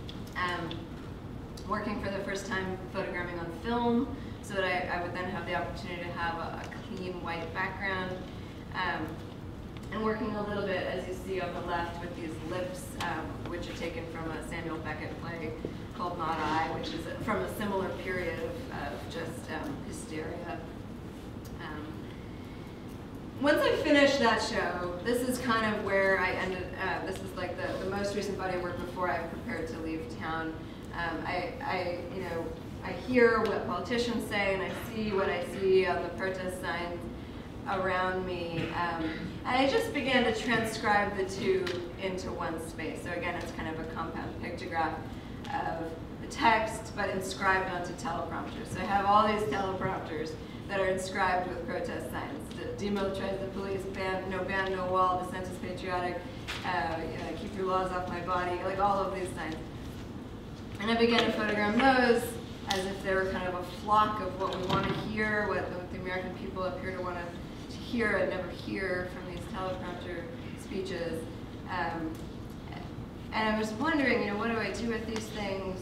Working for the first time photogramming on film, so that I would then have the opportunity to have a clean white background. And working a little bit, as you see on the left, with these lips, which are taken from a Samuel Beckett play called Not I, which is from a similar period of just hysteria. Once I finished that show, this is kind of where I ended. This is like the most recent body of work before I prepared to leave town. I hear what politicians say, and I see what I see on the protest signs around me, and I just began to transcribe the two into one space. So again, it's kind of a compound pictograph of the text, but inscribed onto teleprompters. So I have all these teleprompters that are inscribed with protest signs. Demilitarize the police, ban no wall, dissent is patriotic, keep your laws off my body, like all of these signs. And I began to photogram those as if they were kind of a flock of what we want to hear, what the American people appear to want to hear and never hear from these teleprompter speeches. And I was wondering, what do I do with these things?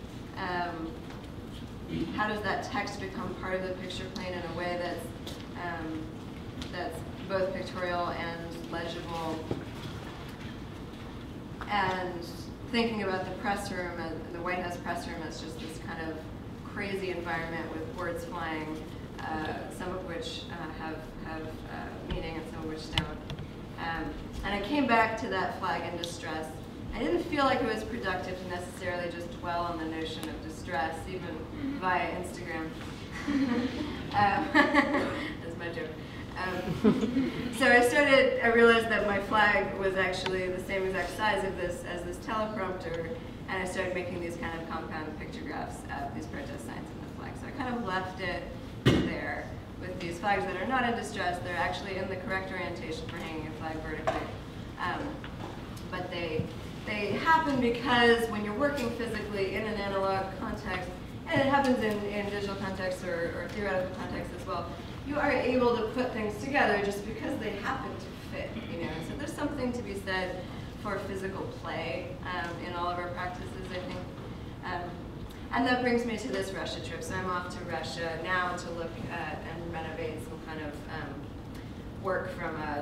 How does that text become part of the picture plane in a way that's both pictorial and legible? And thinking about the press room, and the White House press room as just this kind of crazy environment with words flying, some of which have meaning and some of which don't. And I came back to that flag in distress. I didn't feel like it was productive to necessarily just dwell on the notion of distress, even via Instagram. That's my joke. So I realized that my flag was actually the same exact size as this teleprompter, and I started making these kind of compound pictographs of these protest signs in the flag. So I kind of left it there with these flags that are not in distress. They're actually in the correct orientation for hanging a flag vertically. But they happen because when you're working physically in an analog context, and it happens in digital context or theoretical context as well, you are able to put things together just because they happen to fit, So there's something to be said for physical play in all of our practices, I think. And that brings me to this Russia trip. So I'm off to Russia now to look at and renovate some kind of work from a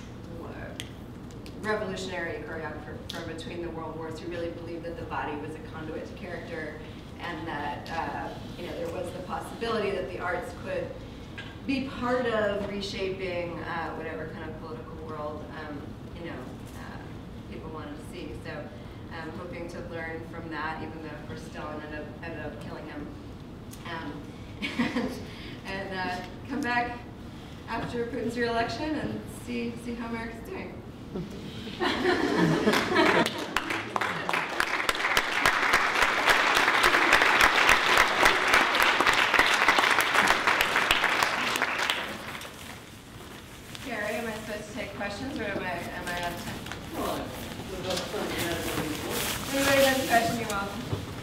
revolutionary choreographer from between the world wars who really believed that the body was a conduit to character, and that there was the possibility that the arts could be part of reshaping whatever kind of political world people wanted to see. So I'm hoping to learn from that, even though, of course, Stalin ended up killing him, and come back after Putin's re-election and see how America's doing. Gary, am I supposed to take questions, or am I out of time? Anybody has a question, you're welcome.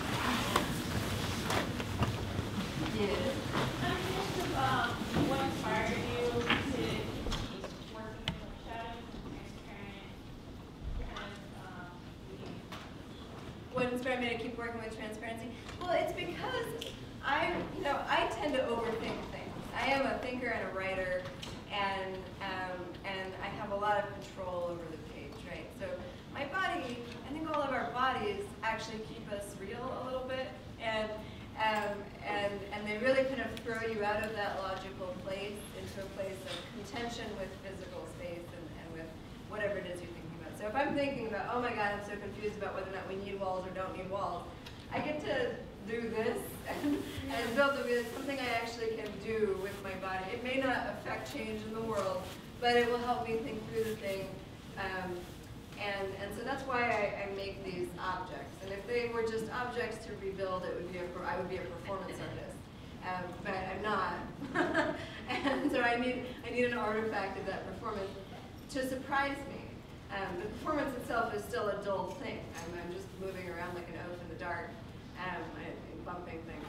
Yes. I'm curious about what inspired you to keep working with shadows and transparent What inspired me to keep working with transparency? Well, it's because I tend to overthink things. I am a thinker and a writer, and I have a lot of control over the page, right? So my body, I think all of our bodies actually keep us real a little bit, and they really kind of throw you out of that logical place into a place of contention with physical space and with whatever it is you're thinking about. So if I'm thinking about, oh my God, I'm so confused about whether or not we need walls or don't need walls, I get to do this and build something I actually can do with my body. It may not affect change in the world, but it will help me think through the thing. And so that's why I make these objects. And if they were just objects to rebuild, I would be a performance artist. But I'm not. And so I need an artifact of that performance to surprise me. The performance itself is still a dull thing. I'm just moving around like an oaf in the dark, and bumping things.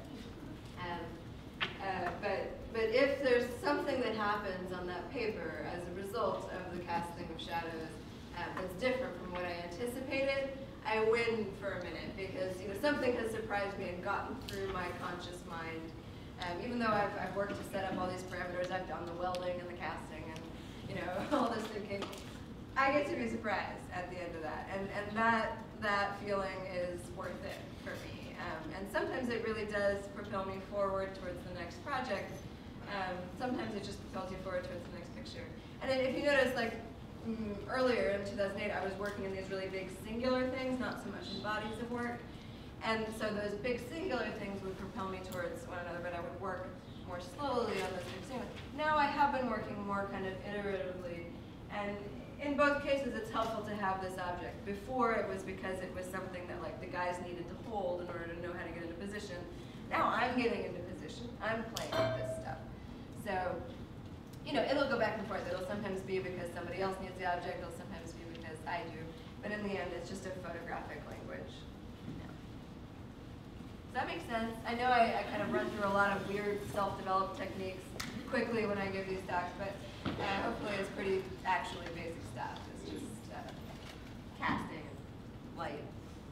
But if there's something that happens on that paper as a result of the casting of shadows that's different from what I anticipated, I win for a minute, because something has surprised me and gotten through my conscious mind. Even though I've worked to set up all these parameters, I've done the welding and the casting and all this thinking, I get to be surprised at the end of that, and that feeling is worth it for me. And sometimes it really does propel me forward towards the next project. Sometimes it just propels you forward towards the next picture. And then if you notice, like earlier in 2008, I was working in these really big singular things, not so much in bodies of work. And so those big singular things would propel me towards one another, but I would work more slowly on those big singular. Now I have been working more kind of iteratively, and in both cases, it's helpful to have this object. Before, it was because it was something that like the guys needed to hold in order to know how to get into position. Now I'm getting into position. I'm playing with this stuff. So, you know, it'll go back and forth. It'll sometimes be because somebody else needs the object. It'll sometimes be because I do. But in the end, it's just a photographic language. Yeah. Does that make sense? I know I kind of run through a lot of weird self-developed techniques quickly when I give these talks, but hopefully it's pretty actually basic stuff. It's just casting and light.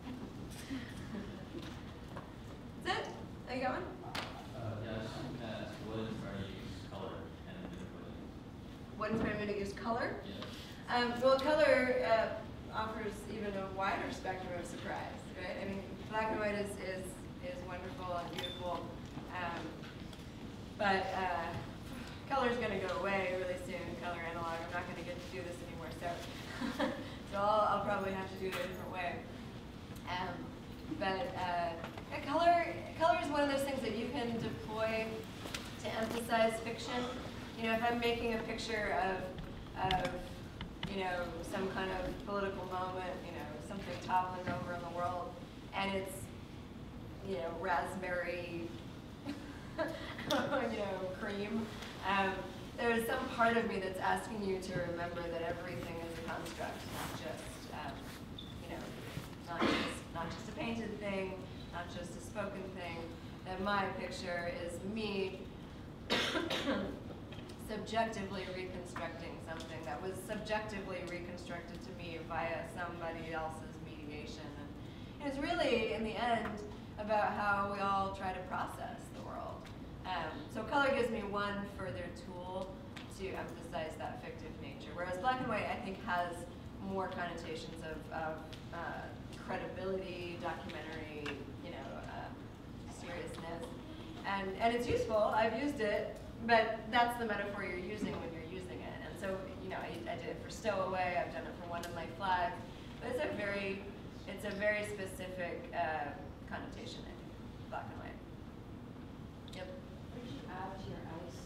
That's it? Are you going? Yeah, I was just going to ask, what inspired you to use color and manipulate? What inspired me to use color? Yeah. Well, color offers even a wider spectrum of surprise, right? I mean, black and white is wonderful and beautiful, but color is going to go away really soon. Color analog. I'm not going to get to do this anymore, so so I'll probably have to do it a different way. But color is one of those things that you can deploy to emphasize fiction. You know, if I'm making a picture of you know, some kind of political moment, you know, something toppling over in the world, and it's, you know, raspberry, you know, cream. There's some part of me that's asking you to remember that everything is a construct, not just, you know, not just a painted thing, not just a spoken thing. That my picture is me subjectively reconstructing something that was subjectively reconstructed to me via somebody else's mediation. And it's really, in the end, about how we all try to process the world. So color gives me one further tool to emphasize that fictive nature, whereas black and white, I think, has more connotations of credibility, documentary, you know, seriousness. And it's useful. I've used it. But that's the metaphor you're using when you're using it. And so, you know, I did it for Stowaway, I've done it for one of my flags. But it's a very specific connotation in black and white. Yep. What did you add to your ice?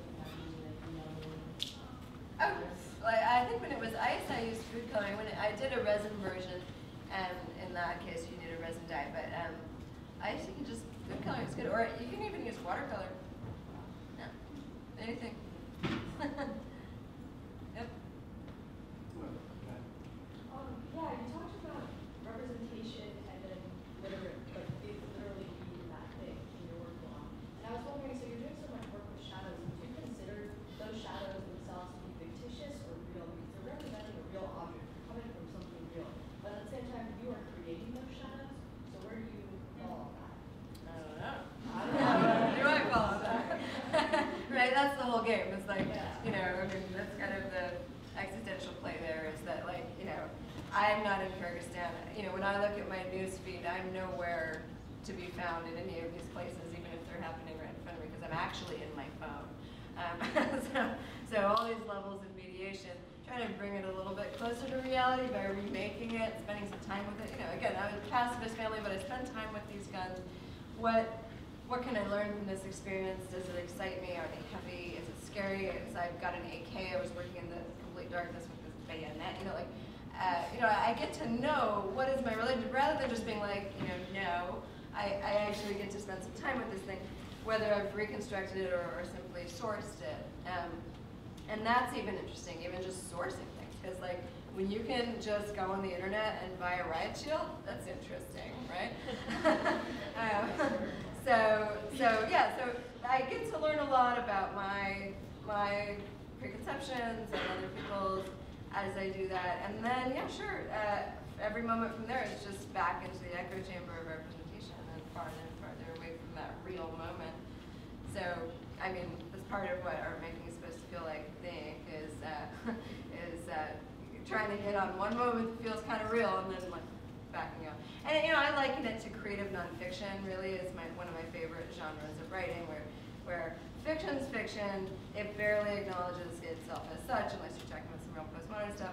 Oh, like, I think when it was ice, I used food coloring. When I did a resin version, and in that case, you need a resin dye. But ice, you can just, food coloring is good. Or you can even use watercolor. Yeah, anything. Yep. Yeah, you talked about representation and then literally being that thing in your work long. And I was wondering, so you're doing so much work with shadows, do you consider those shadows themselves to be fictitious or real? Because they're representing a real object, they're coming from something real. But at the same time, you are creating those shadows, so where do you fall on that? I don't know. Do I follow that? Right, that's the whole game. It's like, you know, I mean, that's kind of the existential play there is that, like, you know, I'm not in Kyrgyzstan. You know, when I look at my news feed, I'm nowhere to be found in any of these places, even if they're happening right in front of me, because I'm actually in my phone. So all these levels of mediation, trying to bring it a little bit closer to reality by remaking it, spending some time with it. You know, again, I'm a pacifist family, but I spend time with these guns. What can I learn from this experience? Does it excite me? Are they heavy? Is it scary? Because I've got an AK. I was working in the complete darkness with this bayonet. You know, like, you know, I get to know what is my religion rather than just being like, you know, no. I actually get to spend some time with this thing, whether I've reconstructed it or simply sourced it. And that's even interesting, even just sourcing things, because like when you can just go on the internet and buy a riot shield, that's interesting, right? So I get to learn a lot about my preconceptions and other people's as I do that, and then yeah, sure. Every moment from there is just back into the echo chamber of representation and farther away from that real moment. So, I mean, that's part of what art making is supposed to feel like, I think, is trying to hit on one moment that feels kind of real and then like backing up. And you know, I liken it to creative nonfiction. Really, is one of my favorite genres of writing, where fiction's fiction. It barely acknowledges itself as such, unless you're talking about some real postmodern stuff.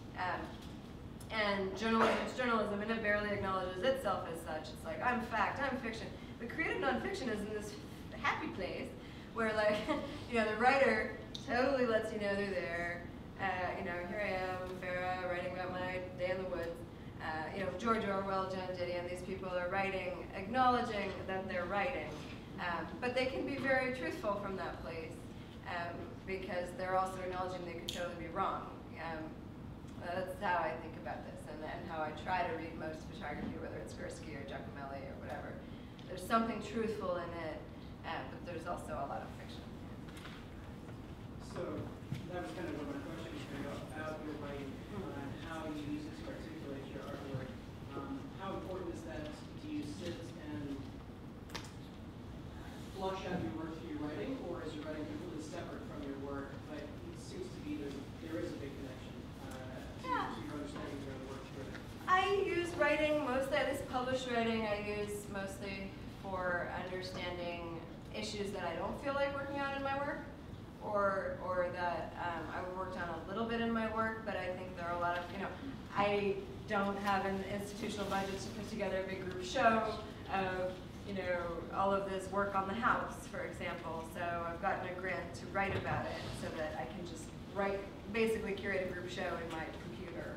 And journalism's journalism, and it barely acknowledges itself as such. It's like, I'm fact, I'm fiction. But creative nonfiction is in this happy place where, like, you know, the writer totally lets you know they're there. Here I am, Farah, writing about my day in the woods. George Orwell, Joan Didion, these people are writing, acknowledging that they're writing. But they can be very truthful from that place because they're also acknowledging they could totally be wrong. That's how I think about this and how I try to read most photography, whether it's Gursky or Giacomelli or whatever. There's something truthful in it, but there's also a lot of fiction. So that was kind of what my question was going to go about your writing and how you use it to articulate your artwork. How important is that? Do you sit and flush out your work through your writing, or is your writing completely separate from your work? But it seems to be there is a big connection to your understanding of your own work through it. I use writing mostly, at least published writing, I use mostly for understanding issues that I don't feel like working on in my work, or that I worked on a little bit in my work, but I think there are a lot of, I don't have an institutional budget to put together a big group show of, all of this work on the house, for example. So I've gotten a grant to write about it so that I can just basically curate a group show in my computer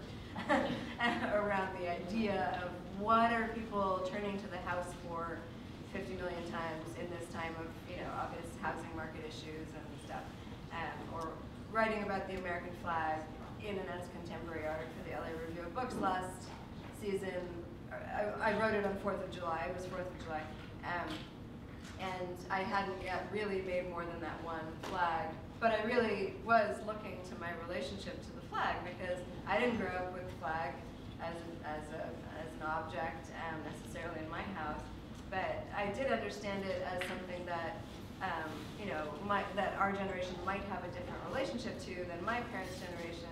around the idea of what are people turning to the house for 50 million times in this time of, obvious housing market issues and stuff, or writing about the American flag in an as contemporary art for the LA Review of Books last season. I wrote it on 4th of July, it was 4th of July, and I hadn't yet really made more than that one flag, but I really was looking to my relationship to the flag because I didn't grow up with the flag as an object necessarily in my house, but I did understand it as something that that our generation might have a different relationship to than my parents' generation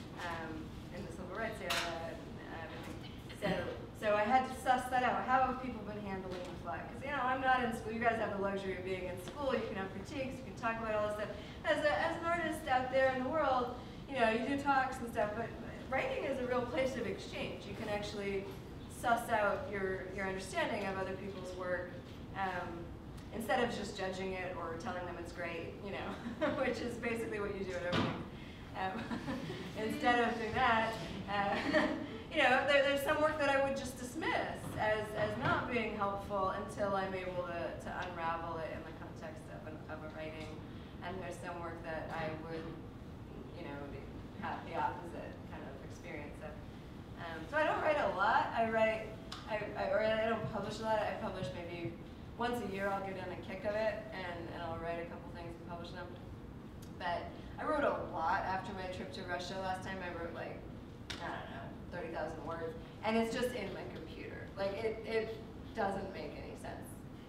in the civil rights era and everything. So I had to suss that out. How have people been handling the flag? Because I'm not in school. You guys have the luxury of being in school. You can have critiques. You can talk about all this stuff. As an artist out there in the world, you do talks and stuff. But writing is a real place of exchange. You can actually suss out your understanding of other people's work. Instead of just judging it or telling them it's great, which is basically what you do at everything. Instead of doing that, there's some work that I would just dismiss as not being helpful until I'm able to unravel it in the context of a writing. And there's some work that I would, have the opposite kind of experience of. So I don't write a lot. I don't publish a lot. I publish maybe once a year. I'll get in a kick of it, and I'll write a couple things and publish them. But I wrote a lot after my trip to Russia last time. I wrote 30,000 words, and it's just in my computer. It doesn't make any sense.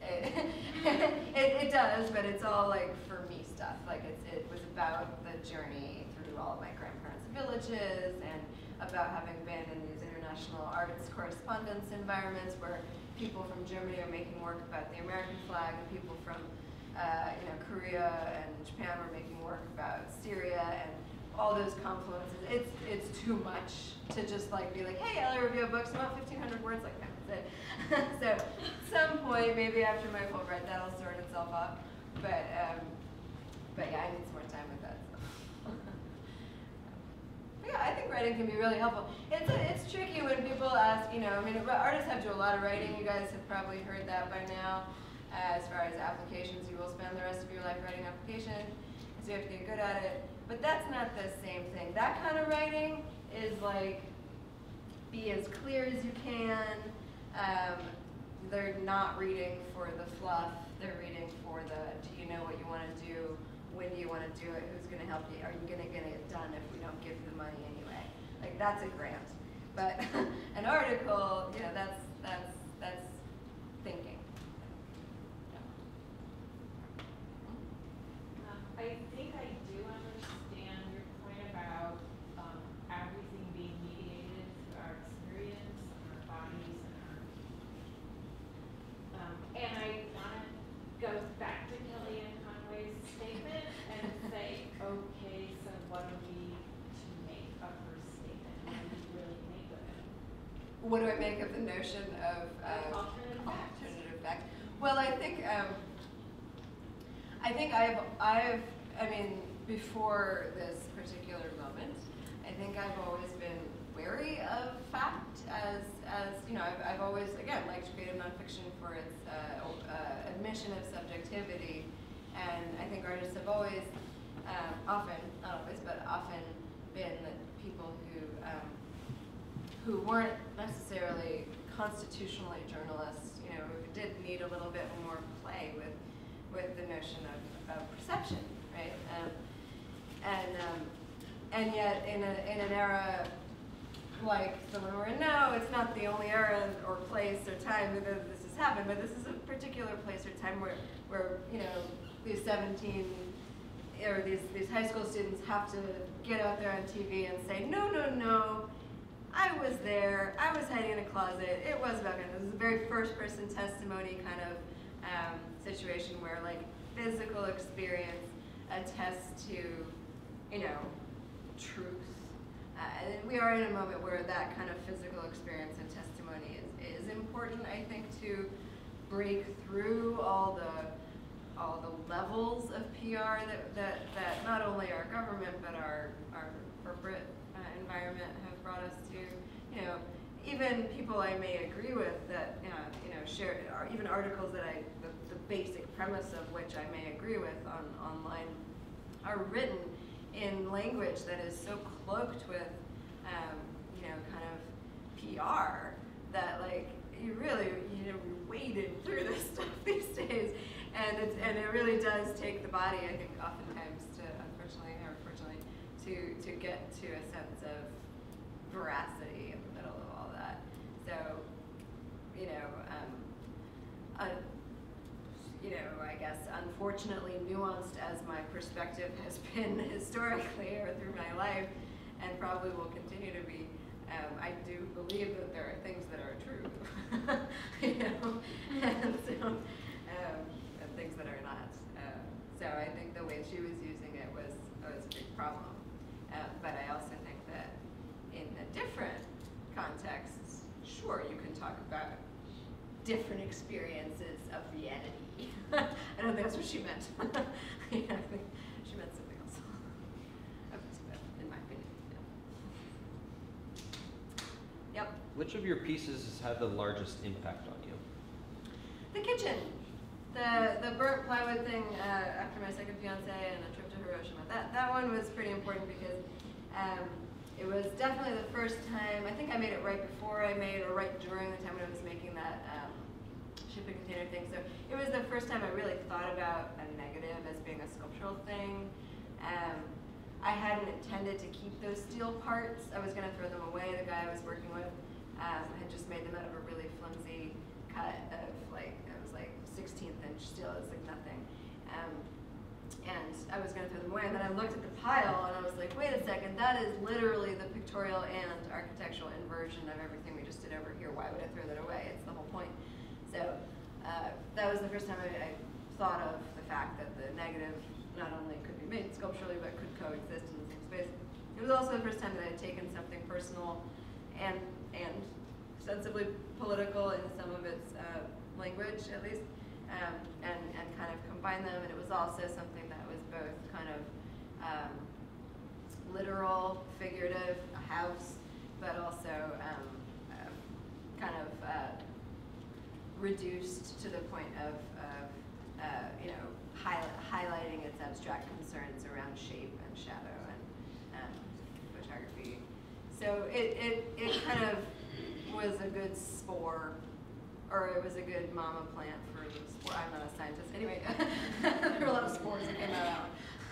It does, but it's all for me stuff. It was about the journey through all of my grandparents' villages and about having been in these international arts correspondence environments where people from Germany are making work about the American flag and people from Korea and Japan were making work about Syria and all those confluences. It's too much to just be hey, LA Review of Books, I want 1,500 words, that's it. So at some point, maybe after my Fulbright, that'll sort itself out. But yeah, I need some more time with that. So. Yeah, I think writing can be really helpful. It's tricky when people ask, artists have to do a lot of writing. You guys have probably heard that by now. As far as applications, you will spend the rest of your life writing application, so you have to get good at it. But that's not the same thing. That kind of writing is be as clear as you can. They're not reading for the fluff. They're reading for do you know what you want to do? When do you want to do it? Who's going to help you? Are you going to get it done if we don't give you the money anyway? That's a grant. But an article, that's thinking. I think I do understand your point about everything being mediated through our experience, and our bodies, and I want to go back to Kellyanne Conway's statement and say, okay, so what are we to make of her statement? What do we really make of it? What do I make of the notion of alternative facts? Well, I think I've I mean, before this particular moment, I think I've always been wary of fact as you know, I've always, again, liked creative nonfiction for its admission of subjectivity, and I think artists have always, often, not always, but often been people who weren't necessarily constitutionally journalists, you know, who did need a little bit more play with the notion of perception, right? And yet in an era like the one we're in now, it's not the only era or place or time that this has happened, but this is a particular place or time where you know, these 17 or these high school students have to get out there on TV and say, no, no, no, I was there, I was hiding in a closet, it was about gun. This is a very first person testimony kind of situation where like physical experience attests to, you know, truth. And we are in a moment where that kind of physical experience and testimony is important, I think, to break through all the levels of PR that not only our government but our corporate environment have brought us to. You know, even people I may agree with that you know, share, or even articles that the basic premise of which I may agree with online are written in language that is so cloaked with you know, kind of PR that like you really, you know, waded through this stuff these days, and it really does take the body, I think, oftentimes to, unfortunately or fortunately, to get to a sense of veracity in the middle of all that. So, you know, you know, I guess unfortunately nuanced as my perspective has been historically or through my life, and probably will continue to be, I do believe that there are things that are true, you know, and so, and things that are not. So I think the way she was using it was a big problem. But I also think that in a different context, sure, you can talk about different experiences of reality. I don't think that's what she meant. Yeah, I think she meant something else. In my opinion. Yeah. Yep. Which of your pieces has had the largest impact on you? The kitchen. The burnt plywood thing after my second fiance and a trip to Hiroshima. That one was pretty important because it was definitely the first time. I think I made it right before I made, or right during the time when I was making that shipping container thing. So it was the first time I really thought about a negative as being a sculptural thing. I hadn't intended to keep those steel parts. I was going to throw them away. The guy I was working with had just made them out of a really flimsy cut of like, it was like 16th inch steel. It was like nothing. And I was going to throw them away. And then I looked at the pile and I was like, wait a second, that is literally the pictorial and architectural inversion of everything we just did over here. Why would I throw that away? It's the whole point. So that was the first time I thought of the fact that the negative not only could be made sculpturally, but could coexist in the same space. It was also the first time that I had taken something personal and sensibly political in some of its language, at least, and kind of combined them. And it was also something that was both kind of literal, figurative, a house, but also kind of reduced to the point of you know, highlighting its abstract concerns around shape and shadow and photography. So it kind of was a good spore, or it was a good mama plant for spore. I'm not a scientist. Anyway, there were a lot of spores that came out.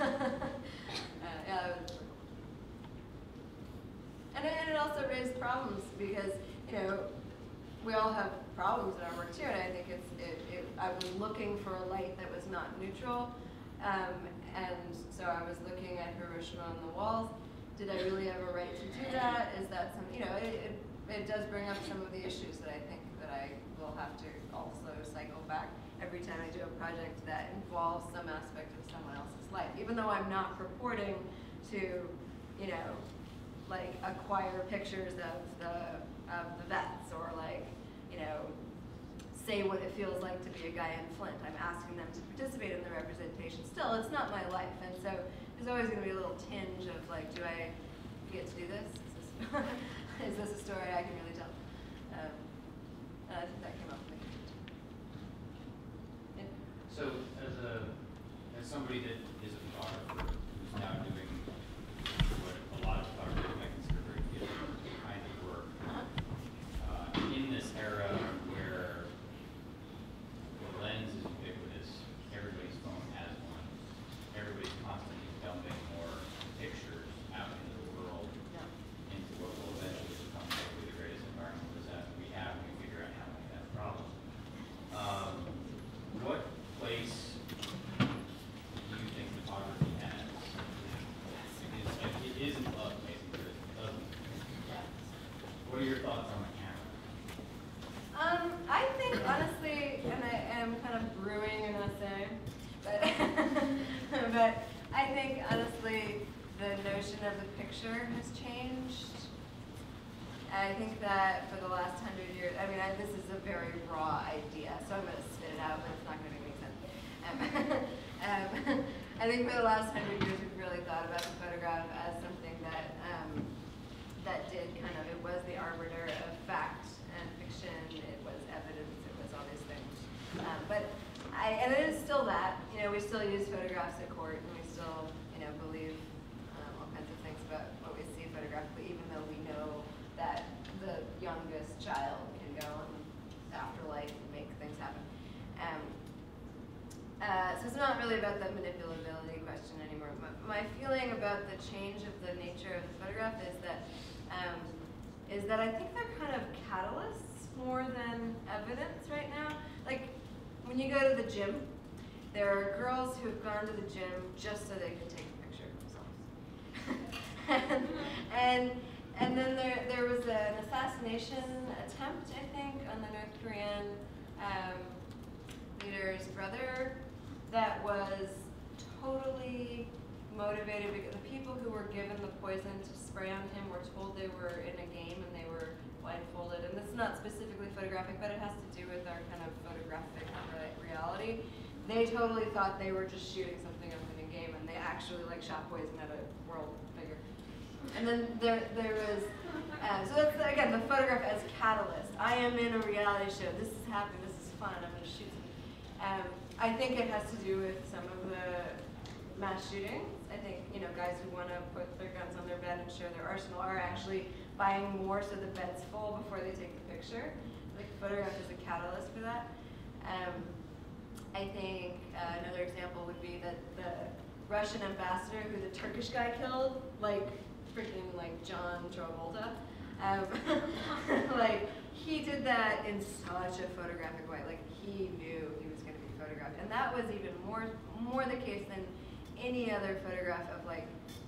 Yeah, it was really cool. And it also raised problems because, you know, we all have problems in our work too, and I think I was looking for a light that was not neutral, and so I was looking at Hiroshima on the walls. Did I really have a right to do that? Is that some, you know, it does bring up some of the issues that I think that I will have to also cycle back every time I do a project that involves some aspect of someone else's life, even though I'm not purporting to, you know, like acquire pictures of the vets or like, you know, say what it feels like to be a guy in Flint. I'm asking them to participate in the representation. Still, it's not my life, and so there's always going to be a little tinge of like, do I get to do this? Is this a story I can really tell? And I think that came up with me. Yeah. So as somebody that is a photographer who's now doing what a lot of photographers I consider very different kind of work, in this era where the lens is ubiquitous, everybody's phone has one, everybody's constantly dumping more pictures out into the world, into what will eventually become probably the greatest environmental disaster we have when we figure out how to make that problem. What place do you think photography has? It isn't love, basically, but it doesn't. What are your thoughts on the camera? I think honestly, and I am kind of brewing an essay, but but I think honestly the notion of the picture has changed. I think that for the last 100 years, I mean, this is a very raw idea, so I'm going to spit it out, but it's not going to make any sense. I think for the last 100 years, we've really thought about the photograph as something that that did kind of, it was the arbiter of fact and fiction, it was evidence, it was all these things. And it is still that, you know, we still use photographs at court, and we still, you know, believe all kinds of things about what we see photographically, even though we know that the youngest child can go in the afterlife and make things happen. So it's not really about the manipulability question anymore. My feeling about the change of the nature of the photograph is that I think they're kind of catalysts more than evidence right now. Like when you go to the gym, there are girls who have gone to the gym just so they can take a picture of themselves. and then there was an assassination attempt, I think, on the North Korean leader's brother that was totally motivated because the people who were given the poison to spray on him were told they were in a game and they were blindfolded. And this is not specifically photographic, but it has to do with our kind of photographic reality. They totally thought they were just shooting something up in a game, and they actually like shot poison at a world figure. And then there was, so that's again the photograph as catalyst. I am in a reality show. This is happening. This is fun. I'm going to shoot something. I think it has to do with some of the mass shootings. I think, you know, guys who want to put their guns on their bed and show their arsenal are actually buying more so the bed's full before they take the picture. Like photograph is a catalyst for that. I think another example would be that the Russian ambassador who the Turkish guy killed, like freaking like John Travolta, like he did that in such a photographic way. Like he knew he was going to be photographed, and that was even more the case than any other photograph of like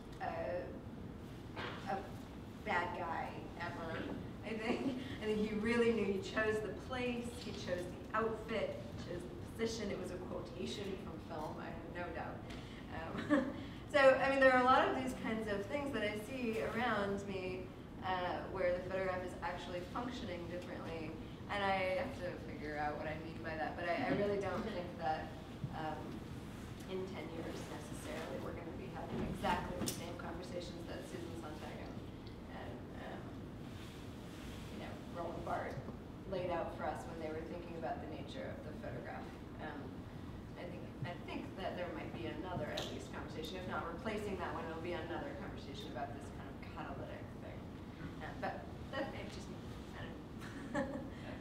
a bad guy ever. I think he really knew. He chose the place, he chose the outfit, he chose the position. It was a quotation from film, I have no doubt. So I mean, there are a lot of these kinds of things that I see around me where the photograph is actually functioning differently, and I have to figure out what I mean by that. But I really don't think that in 10 years necessarily we're going to be having exactly the same conversations that Susan Sontag and you know, Roland Barthes laid out for us when they were thinking about the nature of the photograph. I think that there might be another at least conversation, if not replacing that one, it'll be another conversation about this kind of catalytic thing. But that may just me. I don't know.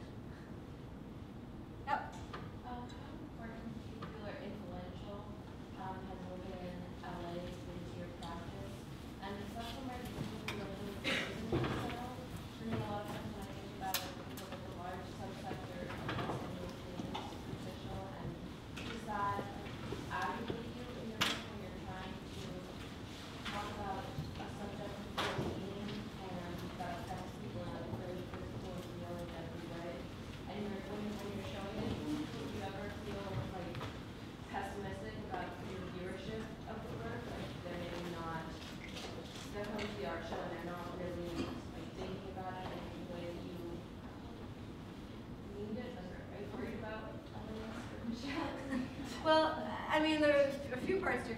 Yep. How important do you feel or influential has living in LA been to your practice? And it's also my spending a lot of time when I think about it, because of the large subsector of Los Angeles being superficial, and does that advocate you in your work when you're trying to talk about a subject with meaning and that affects people in a very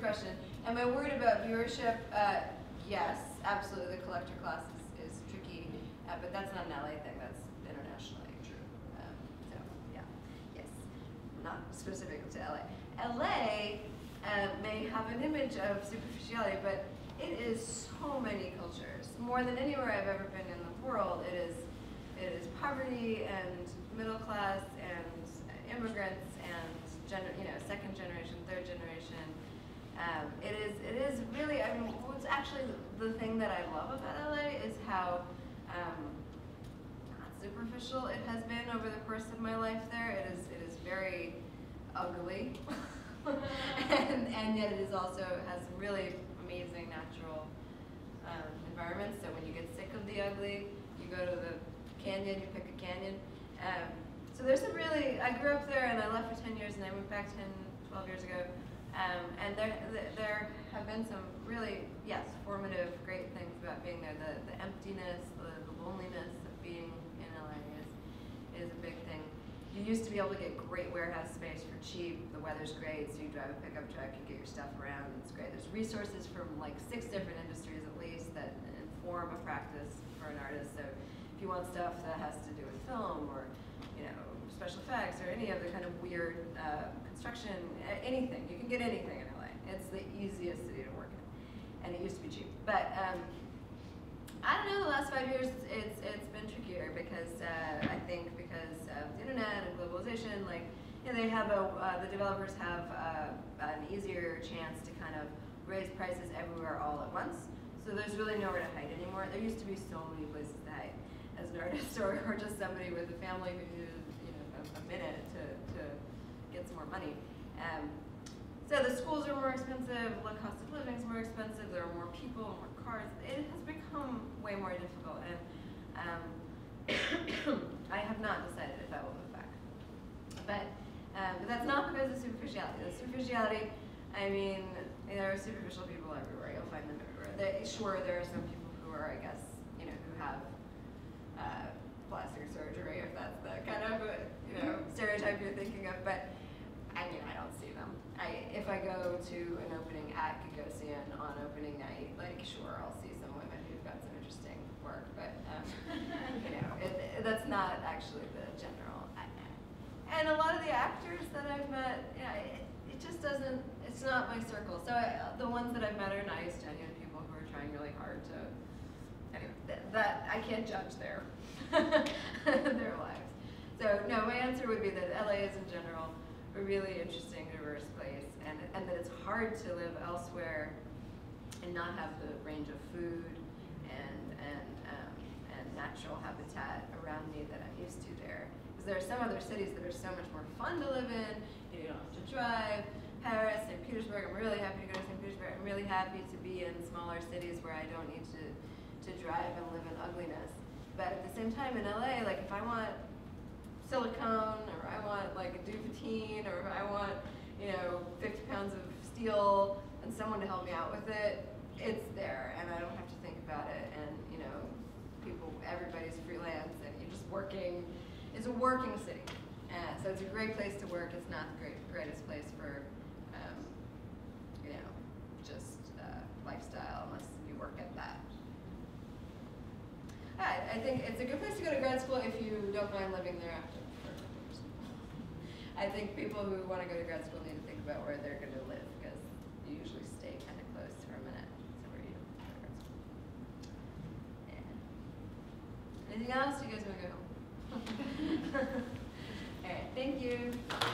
question. Am I worried about viewership? Yes, absolutely. The collector class is tricky, but that's not an LA thing. That's internationally true. So yeah, yes, not specific to LA. LA may have an image of superficiality, but it is so many cultures. More than anywhere I've ever been in the world, it is poverty and middle class and immigrants and second generation, third generation. It is really, I mean, what's actually the thing that I love about LA is how not superficial it has been over the course of my life there. It is very ugly, and yet it is also has really amazing natural environments. So when you get sick of the ugly, you go to the canyon, you pick a canyon. So there's some really, I grew up there and I left for 10 years and I went back 10, 12 years ago. And there have been some really, yes, formative, great things about being there. The emptiness, the loneliness of being in LA is a big thing. You used to be able to get great warehouse space for cheap. The weather's great, so you drive a pickup truck, you get your stuff around, it's great. There's resources from like 6 different industries at least that inform a practice for an artist. So if you want stuff that has to do with film or special effects or any other kind of weird construction, anything. You can get anything in LA. It's the easiest city to work in, and it used to be cheap. But I don't know. The last 5 years, it's been trickier because I think because of the internet and globalization, like they have the developers have an easier chance to kind of raise prices everywhere all at once. So there's really nowhere to hide anymore. There used to be so many places to hide as an artist or just somebody with a family who needed a minute to get some more money. So the schools are more expensive, the cost of living is more expensive, there are more people, more cars. It has become way more difficult, and I have not decided if I will move back. But that's not because of superficiality. The superficiality, I mean, there are superficial people everywhere. You'll find them everywhere. Sure, there are some people who are, I guess, who have plastic surgery, if that's the kind of stereotype you're thinking of. But I mean, I don't see them. If I go to an opening at Gagosian on opening night, like sure, I'll see some women who've got some interesting work, but that's not actually the general. And a lot of the actors that I've met, it just doesn't. It's not my circle. So the ones that I've met are nice, genuine people who are trying really hard to. Anyway, that I can't judge their lives. So no, my answer would be that LA is in general a really interesting, diverse place, and that it's hard to live elsewhere and not have the range of food and natural habitat around me that I'm used to there. Because there are some other cities that are so much more fun to live in. You don't have to drive. Paris, St. Petersburg. I'm really happy to go to St. Petersburg. I'm really happy to be in smaller cities where I don't need to drive and live in ugliness. But at the same time, in LA, like if I want silicone, or I want like a Duvitine, or if I want 50 pounds of steel and someone to help me out with it, it's there, and I don't have to think about it. And everybody's freelance, and you're just working. It's a working city, so it's a great place to work. It's not the greatest place for just lifestyle unless you work at that. I think it's a good place to go to grad school if you don't mind living there after. I think people who want to go to grad school need to think about where they're going to live, because you usually stay kind of close for a minute. So where you go to grad school. Yeah. Anything else? You guys want to go home? All right. Thank you.